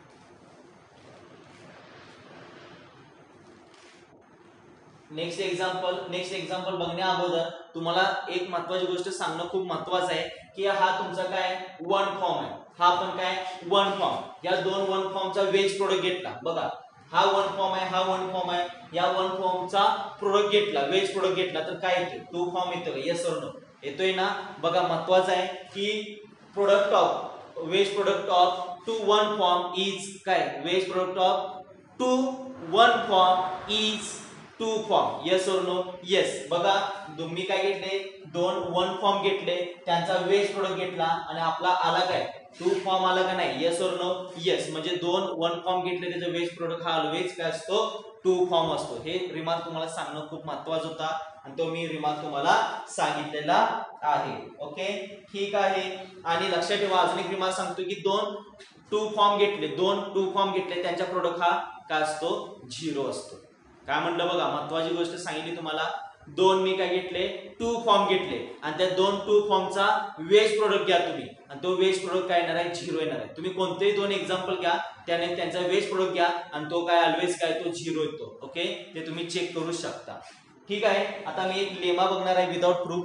नेक्स्ट एक्झाम्पल बघण्या अगोदर तुम्हाला एक महत्त्वाची गोष्ट सांगणं खूप महत्त्वाचं आहे की हा तुमचा काय वन फॉर्म आहे. हा पण काय वन फॉर्म, या दोन वन फॉर्मचा वेज प्रोडक्ट घेतला. बघा हा वन फॉर्म आहे, हा वन फॉर्म आहे. या वन फॉर्मचा प्रोडक्ट घेतला, वेज प्रोडक्ट घेतला तर काय येते टू फॉर्म येतो का येस और नो येतोय ना. बघा महत्त्वाचं आहे की product of wedge product of two one form is काय wedge product of two one form is two form yes or no yes. बघा तुम्ही काय घेतले दोन वन फॉर्म घेतले त्यांचा वेज प्रोडक्ट घेतला आणि आपला आला काय टू फॉर्म आला का नाही येस और नो येस. म्हणजे दोन वन फॉर्म घेतले त्याचा वेज प्रोडक्ट हा ऑलवेज काय असतो टू फॉर्म असतो. हे रिमार्क तुम्हाला सांगणं खूप महत्त्वाचं होता आणि तो मी रिमार्क तुम्हाला सांगितलेला आहे. ओके, ठीक आहे. आणि लक्षात ठेवा अजून एक रिमार्क सांगतो की दोन टू फॉर्म घेतले त्यांचा प्रोडक्ट हा काय असतो 0 असतो. काय म्हटलं बघा महत्त्वाची गोष्ट सांगितली तुम्हाला. दोन मी काय घेतले टू फॉर्म घेतले आणि त्या दोन टू फॉर्मचा वेज प्रोडक्ट घ्या तुम्ही आणि तो वेज प्रोडक्ट काय येणार आहे 0 येणार आहे. तुम्ही कोणतेही दोन एक्झाम्पल घ्या त्याने त्यांचा वेज प्रोडक्ट घ्या आणि तो काय ऑलवेज काय तो 0 येतो. ओके, ते तुम्ही चेक करू शकता. ठीक आहे. आता मी एक लेमा बघणार आहे विदाउट प्रूफ.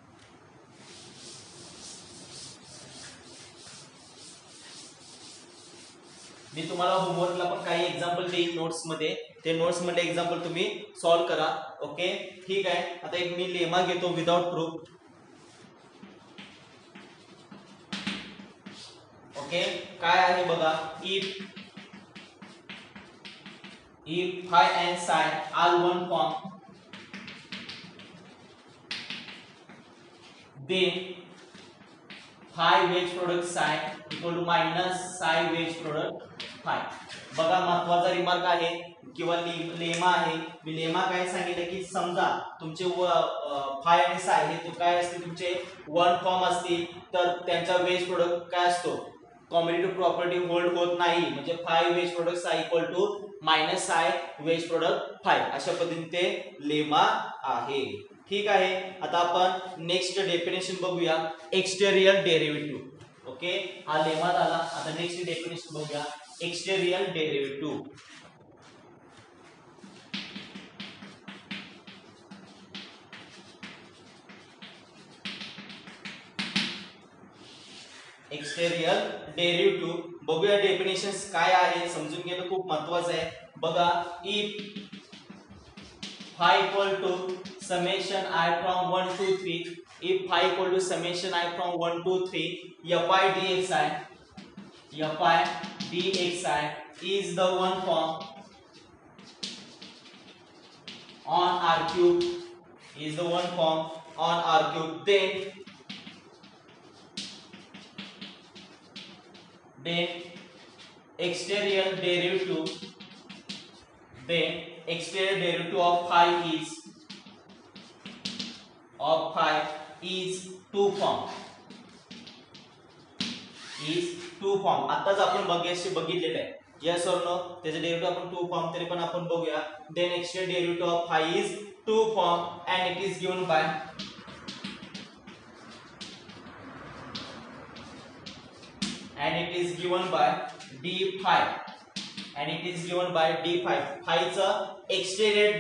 मी तुम्हाला होमवर्कला पण काही एक्झाम्पल देईन नोट्स मध्ये, ते नोट्स मध्ये एक्झाम्पल तुम्ही सॉल्व करा. ओके, ठीक आहे. आता एक मी लेमा घेतो विदाउट प्रूफ. ओके काय आहे बघा if phi and psi are one form then phi wedge product psi equal to minus psi wedge product phi. बघा महत्वाचा रिमार्क आहे किंवा लेमा आहे. मी लेमा काय सांगितलं की समजा तुमचे फाय आणि साय हे तो काय असते तुमचे वन फॉर्म असतील तर त्यांचा वेज प्रोडक्ट काय असतो कॉम्युटेटिव्ह प्रॉपर्टी होल्ड होत नाही म्हणजे phi wedge product psi equal to minus psi wedge product phi अशा पद्धतीने ते लेमा आहे. ठीक आहे. आता आपण नेक्स्ट डेफिनेशन बघूया एक्सटेरियर डेरिव्हेटिव्ह. ओके हा लेमा झाला. आता नेक्स्ट डेफिनेशन बघूया एक्सटेरियर डेरिव्हेटिव्ह. एक्सटेरियर डेरिव्हेटिव्ह बघूया डेफिनेशन्स काय आहे समजून घेणं खूप महत्त्वाचं आहे. बघा if phi equal to summation I from 1 to 3 if phi equal to summation I from 1 to 3 phi dxi is the one form on R cube is the one form on R cube then exterior derivative of phi is two form आताच आपण बघितलेलं आहे yes or no त्याचे derivative आपण two form तरी पण आपण बघूया. then exterior derivative of phi is two form and it is given by d phi phi चा exterior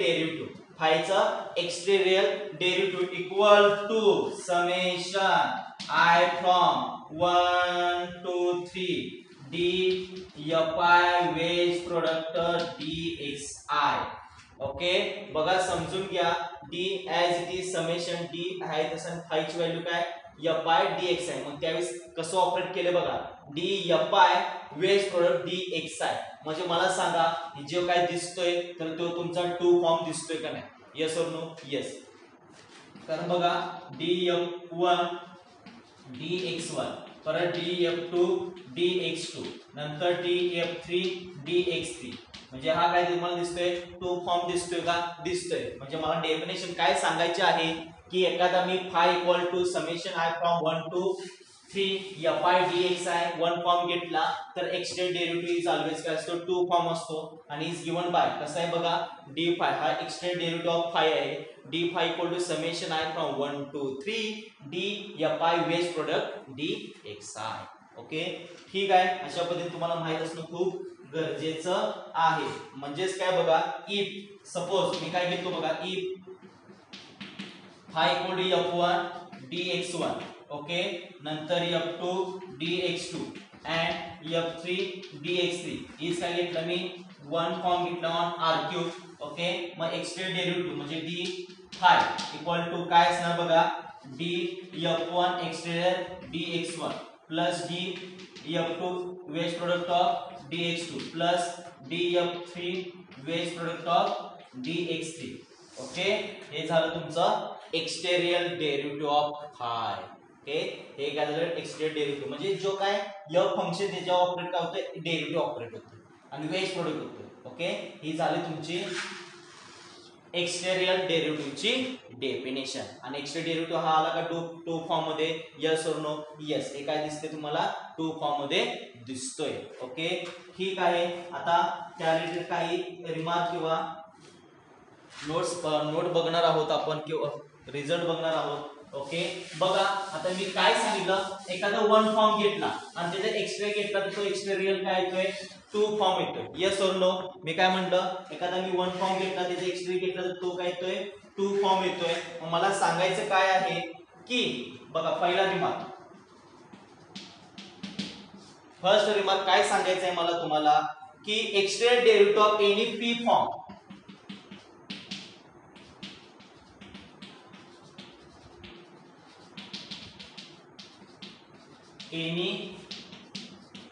derivative equal to summation I from 1 to 3 d phi wedge product dxi. Okay बघा समजून घ्या d as it is summation d आहे तसं phi ची value काय phi dxi. मग त्यावेळेस कसं ऑपरेट केले बघा d phi wedge product dxi म्हणजे मला सांगा जे काय दिसतोय तर तो तुमचा टू फॉर्म दिसतोय का नाही येस और नो येस. कारण बघा df1 dx1 परत df2 dx2 नंतर df3 dx3 म्हणजे हा काय तुम्हाला दिसतोय टू फॉर्म दिसतोय का दिसतोय. म्हणजे मला डेफिनेशन काय सांगायचे आहे की एखादा मी phi equal to summation I from 1 to 3 phi dxi one form घेतला तर एक्सटेरियर डेरिव्हेटिव्ह इज ऑलवेज काय असतो टू फॉर्म असतो आणि इज गिवन बाय कसं आहे बघा d phi हा एक्सटेरियर डेरिव्हेटिव्ह ऑफ phi आहे d phi equal to summation I from 1 to 3 d phi wedge product dxi. Okay ठीक आहे. अशा पद्धतीने तुम्हाला माहित असणं खूप गरजेचं आहे. म्हणजेच काय बघा इफ सपोज मी काय घेतो बघा if phi equal to f1 dx1 okay नंतर f2 dx2 and f3 dx3 is काय घेतलं मी वन फॉर्म घेतला ऑन r3 ओके. मग एक्सटेरियर डेरिव्हेटिव्ह म्हणजे d phi इक्वल टू काय असणार बघा d f1 exterior dx1 plus d f2 wedge product of dx2 plus df3 wedge product of dx3. Okay हे झालं तुमचं exterior derivative of phi. Okay हे काय झालं एक्सटेरियर डेरिव्हेटिव्ह म्हणजे जो काय f फंक्शन त्याच्यावर ऑपरेट काय होतं डेरिव्हेटिव्ह ऑपरेट होतं आणि वेज प्रोडक्ट होतं. ओके ही झाली तुमची एक्सटेरियर डेरिव्हेटिव्हची डेफिनेशन. आणि एक्सटेरियर डेरिव्हेटिव्ह हा आला का टू फॉर्म मध्ये यस और नो यस. हे काय दिसते तुम्हाला टू फॉर्म मध्ये दिसतोय. ओके ठीक आहे. आता त्या रिलेटेड काही रिमार्क किंवा नोट बघणार आहोत आपण किंवा रिझल्ट बघणार आहोत. ओके बघा आता मी काय सांगितलं एखादा वन फॉर्म घेतला आणि त्याचा एक्सटेरियर घेतला तर तो एक्सटेरियर काय येतोय टू फॉर्म येतोय येस और नो. मी काय म्हणलं एखादा मी वन फॉर्म घेतला त्याचा एक्सटेरियर घेतला तर तो काय येतोय टू फॉर्म येतोय. मग मला सांगायचं काय आहे की बघा पहिला रिमार्क फर्स्ट रिमार्क काय सांगायचं आहे मला तुम्हाला की exterior derivative of any P form any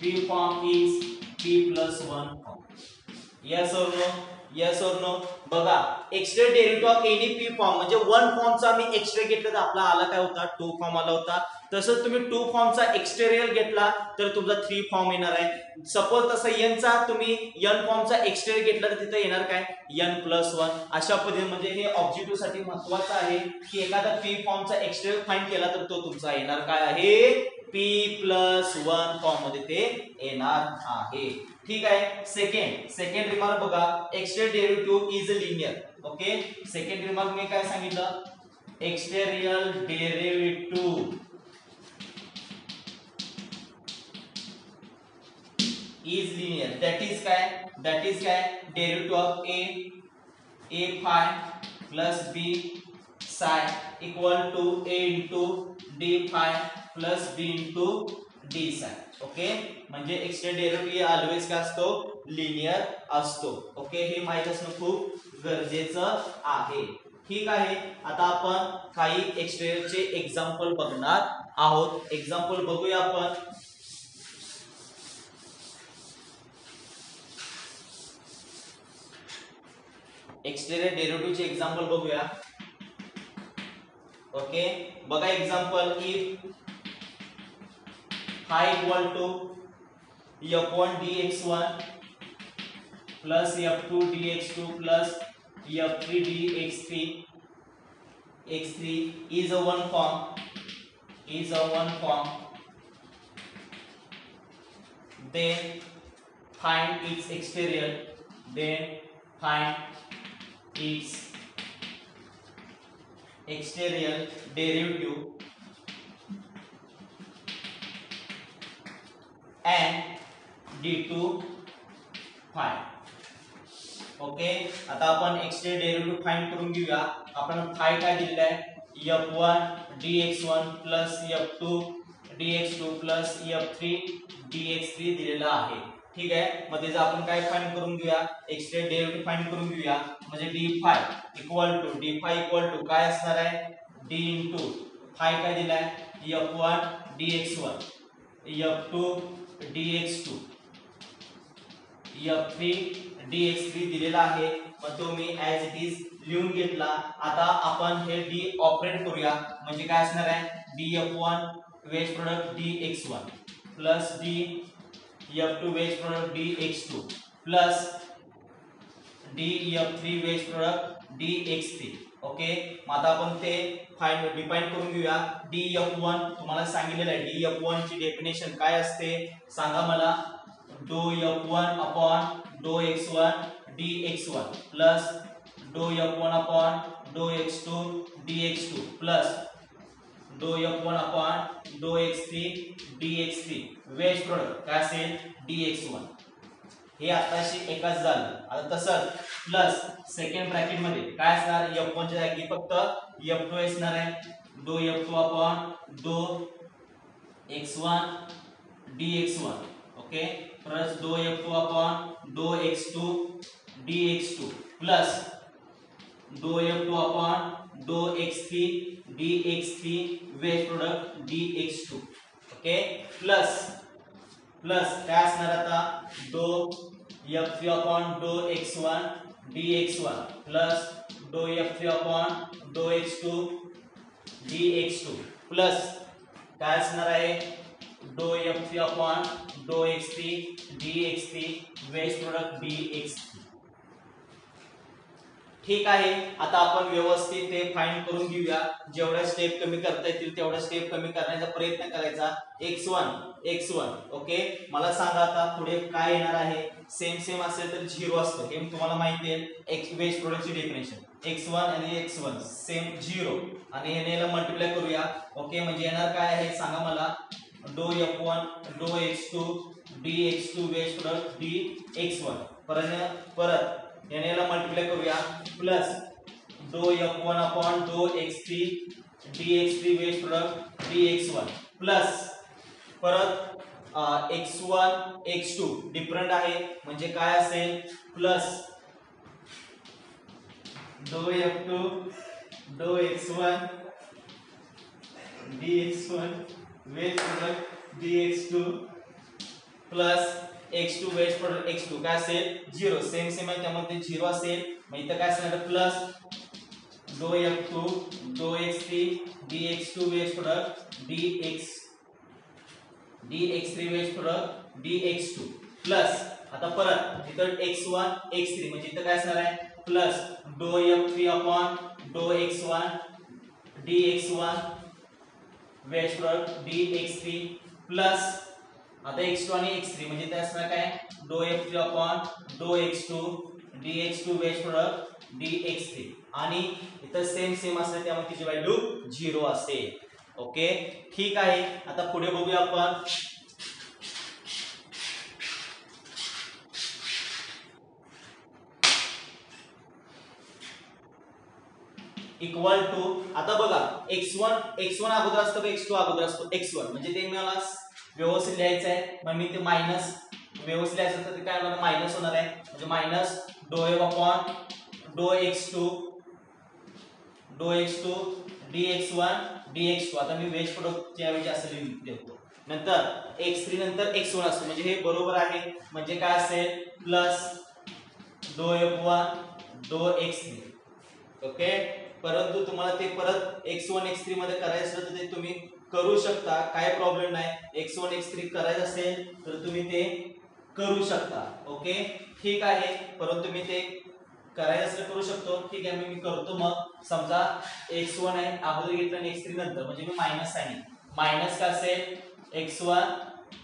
P form is P plus 1 form. Yes or no? Yes or no? बघा exterior derivative of any P form म्हणजे वन फॉर्मचा मी एक्स्ट्रा घेतला तर आपला आला काय होता टू फॉर्म आला होता. तसंच तुम्ही टू फॉर्मचा एक्स्टेरियल घेतला तर तुमचा थ्री फॉर्म येणार आहे. सपोज तसं एन चा तुम्ही एन फॉर्मचा एक्स्टेरियल घेतला तर तिथे येणार काय एन प्लस 1. अशा पद्धतीने म्हणजे हे ऑब्जेक्टिव्ह साठी महत्त्वाचं आहे की एखादा पी फॉर्मचा एक्स्टेरियल फाइंड केला तर तो तुमचा येणार काय आहे पी प्लस 1 फॉर्म मध्ये ते येणार आहे. ठीक आहे. सेकंड रिमार्क बघा exterior derivative is linear. Okay second remark मी काय सांगितलं exterior derivative is linear. That is काय derivative of a phi plus b psi equal to a into d phi plus b into d psi. Okay म्हणजे exterior derivative always काय असतो linear असतो. Okay हे माहित असणं खूप गरजेचं आहे. ठीक आहे. आता आपण काही एक्स्ट्राचे एक्झाम्पल बघणार आहोत. एक्झाम्पल बघूया आपण. एक्स्टेरियर डेरिव्हेटिव्हचे एक्झाम्पल बघूया. ओके बघा example if phi equal to f1 dx1 plus f2 dx2 plus f3 dx3 is a one form then find its exterior derivative and d2 phi. Okay आता आपण extra derivative find करून घेऊया. आपण five काय दिलेलं आहे f1 dx1 plus f2 dx2 plus f3 dx3 दिलेला आहे. ठीक आहे. मग त्याचं आपण काय फाइंड करून घेऊया एक्स्ट्रा डेरिव्हेटिव्ह फाइंड करून घेऊया. म्हणजे d phi इक्वल टू काय असणार आहे d into फाय काय दिलाय f1 dx1 f2 dx2 f3 dx3 दिलेला आहे. मग तो मी ऍज इट इज लिहून घेतला. आता आपण हे d ऑपरेट करूया. म्हणजे काय असणार आहे df1 wedge product dx1 plus df2 wedge product dx2 plus df3 wedge product dx3. Okay मग आता आपण ते फाइंड डिफाइन करून घेऊया. df1 तुम्हाला सांगितलेलं आहे df1 ची डेफिनेशन काय असते सांगा मला. dou f1 upon dou x1 dx1 plus dou f1 upon dou x2 dx2 plus dou f1 upon dou x3 dx3 wedge product काय असेल dx1. हे आताशी एकच झालं. आता तसंच प्लस सेकंड ब्रॅकेट मध्ये काय असणार f1 च्या जागी फक्त f2 असणार आहे dou f2 upon dou x1 dx1. Okay plus dou f2 upon dou x2 dx2 plus dou f2 upon dou x3 dx3 wedge product dx2. Okay plus काय असणार आता dou f3 upon dou x1 dx1 plus dou f3 upon dou x2 dx2 plus काय असणार आहे dou f3 upon dou x3 dx3 wedge product dx3. ठीक आहे. आता आपण व्यवस्थित ते फाइंड करून घेऊया. जेवढ्या स्टेप कमी करता येतील तेवढ्या स्टेप कमी करण्याचा प्रयत्न करायचा. x1 ओके मला सांगा आता पुढे काय येणार आहे. सेम असेल तर 0 असतं हे तुम्हाला माहिती आहे. x वेज प्रोडक्टची डेफिनेशन x1 आणि x1 सेम 0 आणि याला मल्टिप्लाय करूया. ओके म्हणजे येणार काय आहे सांगा मला dou f1 dou x2 dx2 wedge product dx1 परत याला मल्टिप्लाय करूया plus dou f1 upon dou x3 dx3 wedge product dx1 plus परत x1 x2 डिफरंट आहे म्हणजे काय असेल plus dou f2 dou x1 dx1 wedge product dx2 plus x2 wedge product x2 काय असेल 0 सेम आहे त्यामध्ये 0 असेल मग इथं काय असणार प्लस डो f2 डो x3 dx2 wedge product dx3 wedge product dx2 plus आता परत इथं x1 x3 म्हणजे इथं काय असणार आहे प्लस डो f3 अपॉन डो x1 dx1 wedge product dx3 plus आता x2 आणि x3 म्हणजे ते असणार काय डो f3 अपॉन डो x2 dx2 wedge product dx3 आणि इथं सेम असणार त्यामुळे तिची व्हॅल्यू 0 असेल ओके ठीक आहे आता पुढे बघूया आपण इक्वल टू आता बघा x1 अगोदर असतो का x2 अगोदर असतो x1 म्हणजे ते मला व्यवस्थित लिहायचं आहे मग मी ते मायनस व्यवस्थित लिहायचं तर ते काय होणार मायनस होणार आहे म्हणजे मायनस डो f अपॉन डो x2 dx1 dx2 आता मी वेज प्रोडक्ट च्या ऐवजी असं लिहून देतो नंतर x3 नंतर x1 असतो म्हणजे हे बरोबर आहे म्हणजे काय असेल प्लस डो f1 डो x3 ओके परंतु तुम्हाला ते परत x1 x3 मध्ये करायचं असेल तर ते तुम्ही करू शकता काय प्रॉब्लेम नाही x1 x3 करायचं असेल तर तुम्ही ते करू शकता ओके ठीक आहे परंतु मी ते करायचं असेल करू शकतो ठीक आहे मी करतो मग समजा x1 आहे अगोदर घेतलं आणि x3 नंतर म्हणजे मी मायनस साइन मायनस का असेल x1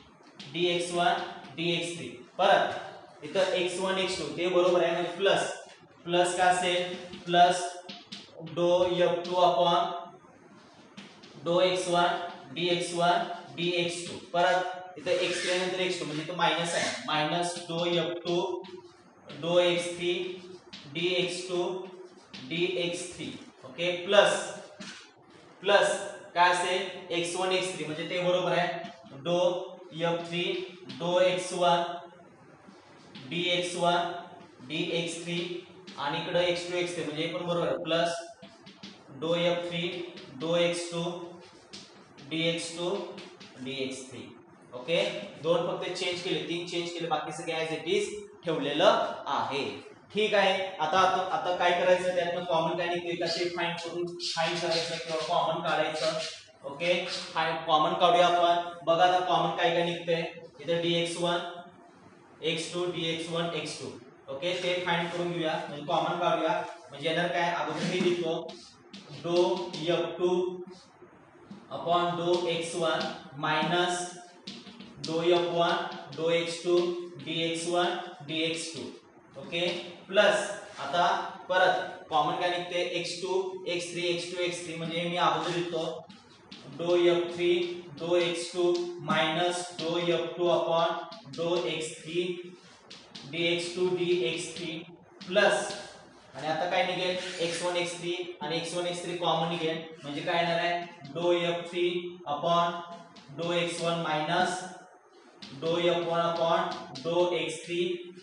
dx3 परत इथं x1 x2 ते बरोबर आहे म्हणजे प्लस का असेल प्लस डो f2 अपॉन डो x1 dx2 परत इथं x3 नंतर x2 म्हणजे इथं मायनस आहे मायनस डो f2 डो x3 dx3 ओके प्लस काय असेल x1 x3 म्हणजे ते बरोबर आहे डो f3 डो x1 dx3 आणि इकडे x2 x3 म्हणजे हे पण बरोबर आहे प्लस डो f3 डो x2 dx3 ओके दोन फक्त चेंज केले तीन चेंज केले बाकी सगळे ऍज इट इज ठेवलेलं आहे ठीक आहे आता काय करायचं त्यातनं कॉमन काय निघते कसे फाइंड करायचं किंवा कॉमन काढायचं ओके कॉमन काढूया आपण बघा आता कॉमन काय निघतंय इथे dx1 x2 ओके ते फाइंड करून घेऊया म्हणजे कॉमन काढूया म्हणजे येणार काय अगोदर हे लिहितो डो f2 अपॉन डो x1 मायनस डो f1 डो x2 dx2 ओके प्लस आता परत कॉमन काय निघते x3 म्हणजे मी अगोदर लिहितो डो f3 डो x2 मायनस डो f2 अपॉन डो x3 dx3 प्लस आणि आता काय निघेल x1 x3 कॉमन निघेल म्हणजे काय येणार आहे डो f3 अपॉन डो x1 मायनस डो f1 अपॉन डो x3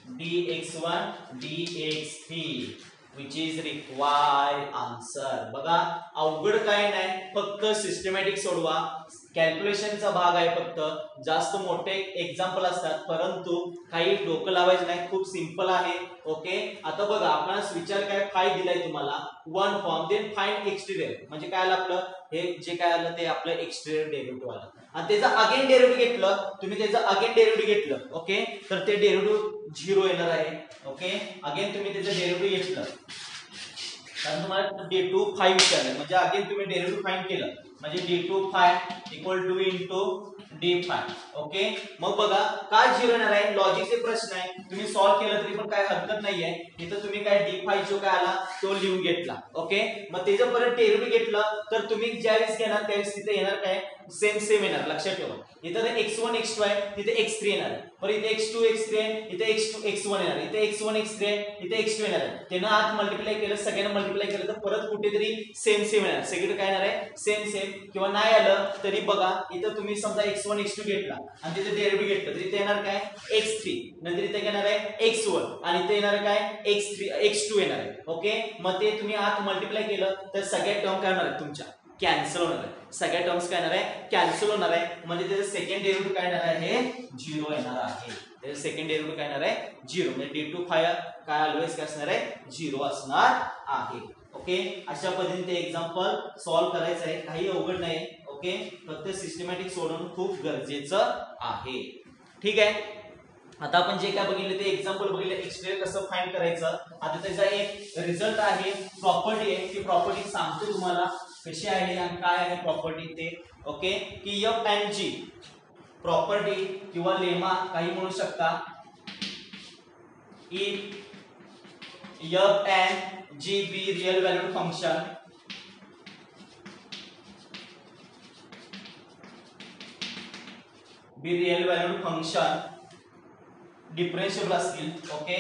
dx3 which is required answer बघा अवघड काय नाही फक्त सिस्टमॅटिक सोडवा कॅल्क्युलेशनचा भाग आहे फक्त जास्त मोठे एग्जांपल असतात परंतु काही डोकं लावायचं नाही खूप सिंपल आहे ओके आता बघा आपण विचार काय फाय दिलाय तुम्हाला one form then find exterior म्हणजे काय आलं आपलं हे जे काय आलं ते आपलं एक्सटेरियर डेरिव्हेटिव्ह आलं आणि त्याचं अगेन डेरिव्हेटिव्ह घेतलं तुम्ही त्याचं अगेन डेरिव्हेटिव्ह घेतलं ओके तर ते डेरिव्हेटिव्ह 0 येणार आहे ओके अगेन तुम्ही त्याचं डेरिव्हेटिव्ह घेतलं कारण तुम्हाला d2 5 विचारलं म्हणजे अगेन तुम्ही डेरिव्हेटिव्ह फाइंड केलं म्हणजे d2 5 equal to into d5 okay मग बघा काय 0 येणार आहे लॉजिकचे प्रश्न आहे तुम्ही सॉल्व केलं तरी पण काय हरकत नाहीये इथं तुम्ही काय d5 जो काय आला तो लिहून घेतला ओके मग त्याचं परत डेरिव्हेटिव्ह घेतलं तर तुम्ही ज्यावेळेस घेणार त्यावेळेस तिथे येणार काय सेम येणार लक्षात ठेवा इथं x1 x2 आहे तिथे x3 येणार आहे पर इथे x2 x3 आहे इथे x1 येणार आहे इथे x1 x3 आहे इथे x2 येणार आहे त्यानं आत मल्टिप्लाय केलं सगळ्यांना मल्टिप्लाय केलं तर परत कुठेतरी सेम येणार सगळीकडे काय येणार आहे सेम किंवा नाही आलं तरी बघा इथं तुम्ही समजा x1 x2 घेतला आणि तिथे डेरिव्हेटिव्ह घेतलं तर इथे येणार काय x3 नंतर इथे येणार आहे x1 आणि इथे येणार काय x2 येणार आहे ओके मग ते तुम्ही आत मल्टिप्लाय केलं तर सगळ्या टर्म काय होणार आहेत तुमच्या कॅन्सल होणार आहे, सगळ्या टर्म्स काय येणार आहे कॅन्सल होणार आहे, म्हणजे त्याचं सेकंड डेरिव्हेटिव्ह काय येणार आहे हे 0 येणार आहे, त्याचं सेकंड डेरिव्हेटिव्ह काय येणार आहे 0, म्हणजे d2 काय ऑलवेज काय असणार आहे 0 असणार आहे. ओके, अशा पद्धतीने ते एक्झाम्पल सॉल्व्ह करायचं आहे, काही अवघड नाही. ओके, फक्त सिस्टमॅटिक सोडवणं खूप गरजेचं आहे. ठीक आहे, आता आपण जे काय बघितले ते एक्झाम्पल बघितले, एक्सटेरियर कसं फाइंड करायचं. आता त्याचा एक रिझल्ट आहे, प्रॉपर्टी आहे, ती प्रॉपर्टी सांगतो तुम्हाला कशी आहे आणि काय आहे प्रॉपर्टी ते. ओके, की एफ एंड जी प्रॉपर्टी किंवा लेमा काही म्हणू शकता. If f and g be real valued function, be real valued function differentiable असतील. Okay,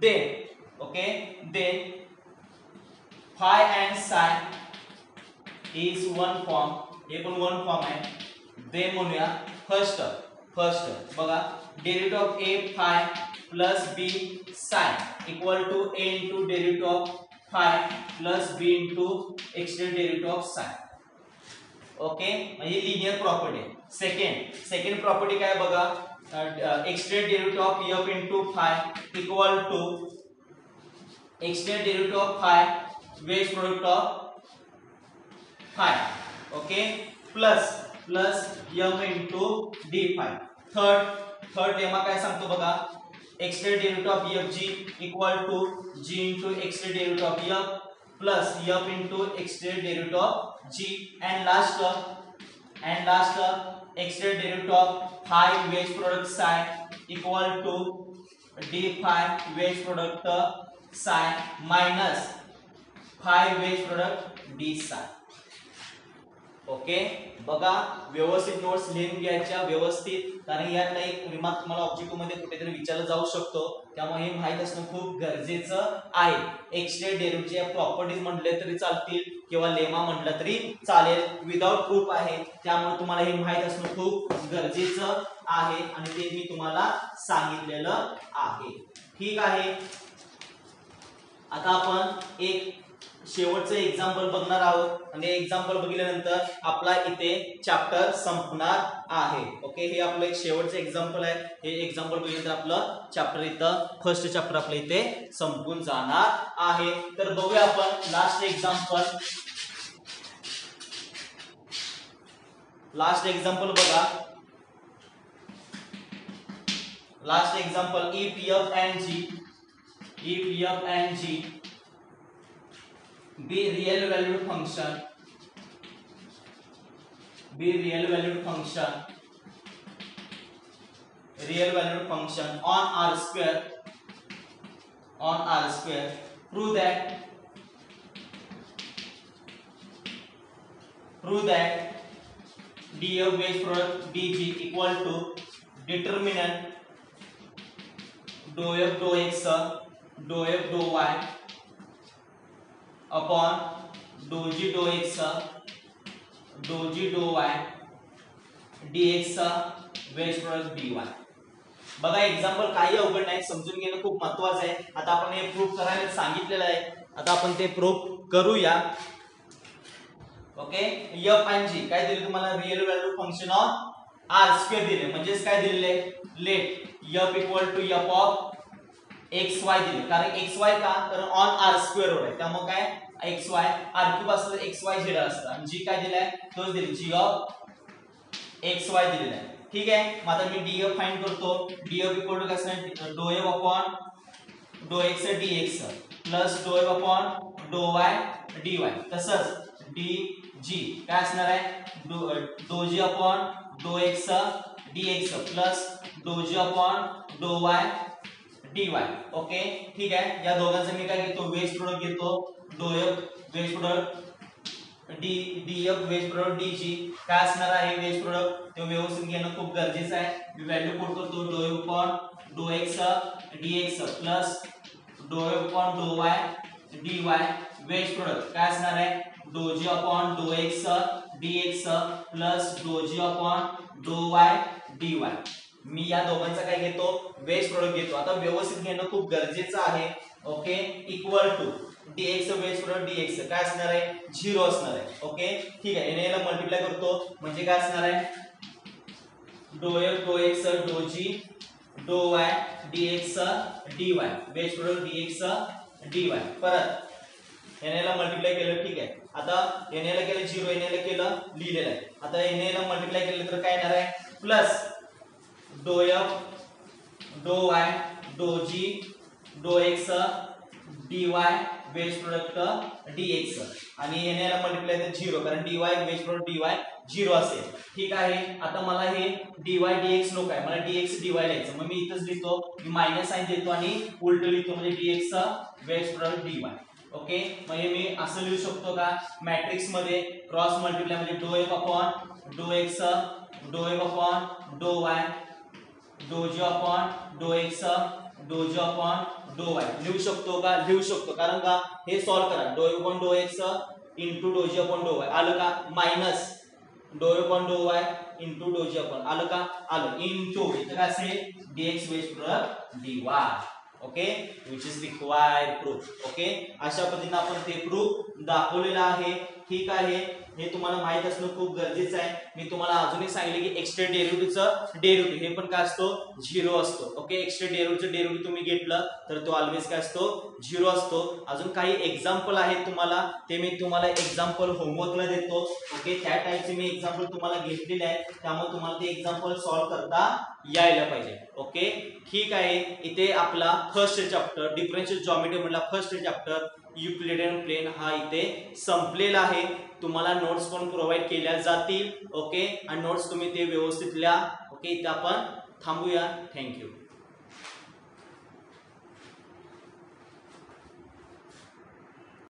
then phi and psi is one form, हे पण वन फॉर्म आहे. दे म्हणूया फर्स्ट बघा, derivative of a phi plus b psi equal to a into derivative of phi plus b into exterior derivative of psi. Okay, म्हणजे linear property आहे. Second property काय बघा, exterior derivative of f into phi equal to exterior derivative of phi wedge product of phi. Okay, plus m into d phi. Third lemma काय सांगतो बघा, exterior derivative of f g equal to g into exterior derivative of f plus f into exterior derivative of g, and last exterior derivative of phi wedge product psi equal to d phi wedge product psi minus phi wedge product d psi. Okay, बघा व्यवस्थित notes लिहून घ्यायच्या व्यवस्थित, कारण यातला एक remark तुम्हाला objective मध्ये कुठेतरी विचारला जाऊ शकतो, त्यामुळे हे माहित असणं खूप गरजेचं आहे. एक्सटेंड डेरिव्हेटिव्हच्या प्रॉपर्टीज म्हटले तरी चालतील किंवा लेमा म्हटलं तरी चालेल, विदाउट प्रूफ आहे, त्यामुळे तुम्हाला हे माहित असणं खूप गरजेचं आहे आणि ते मी तुम्हाला सांगितलेलं आहे. ठीक आहे, आता आपण एक शेवटचं एक्झाम्पल बघणार आहोत आणि एक्झाम्पल बघितल्यानंतर आपला इथे चॅप्टर संपणार आहे. ओके, हे आपलं एक शेवटचं एक्झाम्पल आहे, हे एक्झाम्पल बघितल्यानंतर आपलं चॅप्टर इथं फर्स्ट चॅप्टर आपलं इथे संपून जाणार आहे. तर बघूया आपण लास्ट एक्झाम्पल बघा. Last example, if f and g be real valued function on R square, prove that df base product dg equal to determinant dou f dou x dou f dou y upon dou g dou x dou g dou y dx wedge product dy. बघा example काही अवघड नाही, समजून घेणं खूप महत्त्वाचं आहे. आता आपण हे प्रूफ करायला सांगितलेलं आहे, आता आपण ते प्रूफ करूया. ओके, एफ एंड जी काय दिले तुम्हाला, real value function of R square दिले, म्हणजेच काय दिलेले, let F equal to F of X Y दिले, कारण एक्स वाय का, कारण ऑन आर स्क्वेअर वर आहे, त्यामुळे काय एक्स वाय आर क्यूब असतं, एक्स वाय झेड असतं, आणि जी काय दिलाय तोच दिले, जी ऑफ एक्स वाय दिलेला आहे. ठीक आहे, मग आता मी डीएफ फाइंड करतो. डीएफ इक्वल टू काय असणार, डो एफ अपॉन डो एक्स डीएक्स प्लस डो एफ अपॉन डो वाय डीवाय. तसंच डी जी काय असणार आहे, डो जी अपॉन डो एक्स डीएक्स प्लस डो जी अपॉन डो वाय डीवाय. ओके, ठीक आहे, या दोघांचं मी काय घेतो, वेज प्रोडक्ट घेतो. डो f wedge product d f wedge product d g काय असणार आहे वेज प्रोडक्ट, ते व्यवस्थित घेणं खूप गरजेचं आहे. मी व्हॅल्यू पुट करतो, डो एफ अपॉन डो एक्स डीएक्स प्लस डो एफ अपॉन डो वाय डीवाय वेज प्रोडक्ट काय असणार आहे, डो जी अपॉन डो एक्स डीएक्स प्लस डो जी अपॉन डो वाय डीवाय. मी या दोघांचा काय घेतो, वेज प्रोडक्ट घेतो. आता व्यवस्थित घेणं खूप गरजेचं आहे. Okay equal to dx wedge product dx काय असणार आहे 0 असणार आहे ओके ठीक आहे याने याला मल्टिप्लाय करतो म्हणजे काय असणार आहे डो f डो x डो g डो y dx dy wedge product dx dy परत याने याला मल्टिप्लाय केलं ठीक आहे आता याने याला केलं 0 याने याला केलं लिहिलेलं आहे आता याने याला मल्टिप्लाय केलं तर काय येणार आहे प्लस डो f डो y डो g डो x dy wedge product dx आणि याने याला मल्टिप्लाय तर 0 कारण dy वेज प्रोडक्ट dy 0 असेल ठीक आहे आता मला हे dy dx नको आहे मला dx dy लिहायचं मग मी इथंच लिहितो मी मायनस साइन देतो आणि उलट लिहितो म्हणजे dx wedge product dy okay म्हणजे मी असं लिहू शकतो का मॅट्रिक्स मध्ये क्रॉस मल्टिप्लाय म्हणजे डो f अपॉन डो x डो f अपॉन डो y डो g अपॉन डो x डो g अपॉन डो y लिहू शकतो का लिहू शकतो कारण का हे सॉल्व करा डो f अपॉन डो x इनटू डो g अपॉन डो y आलं का मायनस डो f अपॉन डो y इनटू डो g अपॉन आलं का आलं इनटू इथं काय असेल dx wedge product dy okay which is required proof okay अशा पद्धतीने आपण ते प्रूफ दाखवलेलं आहे ठीक आहे हे तुम्हाला माहित असणं खूप गरजेचं आहे मी तुम्हाला अजूनही सांगितले की एक्स्ट्रा डेरिव्हेटिव्हचं डेरिव्हेटिव्ह हे पण काय असतो 0 असतो ओके एक्स्ट्रा डेरिव्हेटिव्हचं डेरिव्हेटिव्ह तुम्ही घेतलं तर तो ऑलवेज काय असतो 0 असतो अजून काही एक्झाम्पल आहेत तुम्हाला ते मी तुम्हाला एक्झाम्पल होमवर्कला देतो ओके त्या टाइपचे मी एक्झाम्पल तुम्हाला घेतलेले आहे त्यामुळे तुम्हाला ते एक्झाम्पल सॉल्व करता यायला पाहिजे ओके ठीक आहे इथे आपला फर्स्ट चॅप्टर डिफरन्शियल जॉमेट्री मधला फर्स्ट चॅप्टर युक्लिडियन प्लेन हा इथे संपलेला आहे तुम्हाला नोट्स पण प्रोव्हाइड केल्या जातील ओके आणि नोट्स तुम्ही ते व्यवस्थित लिहा ओके इथे आपण थांबूया थँक्यू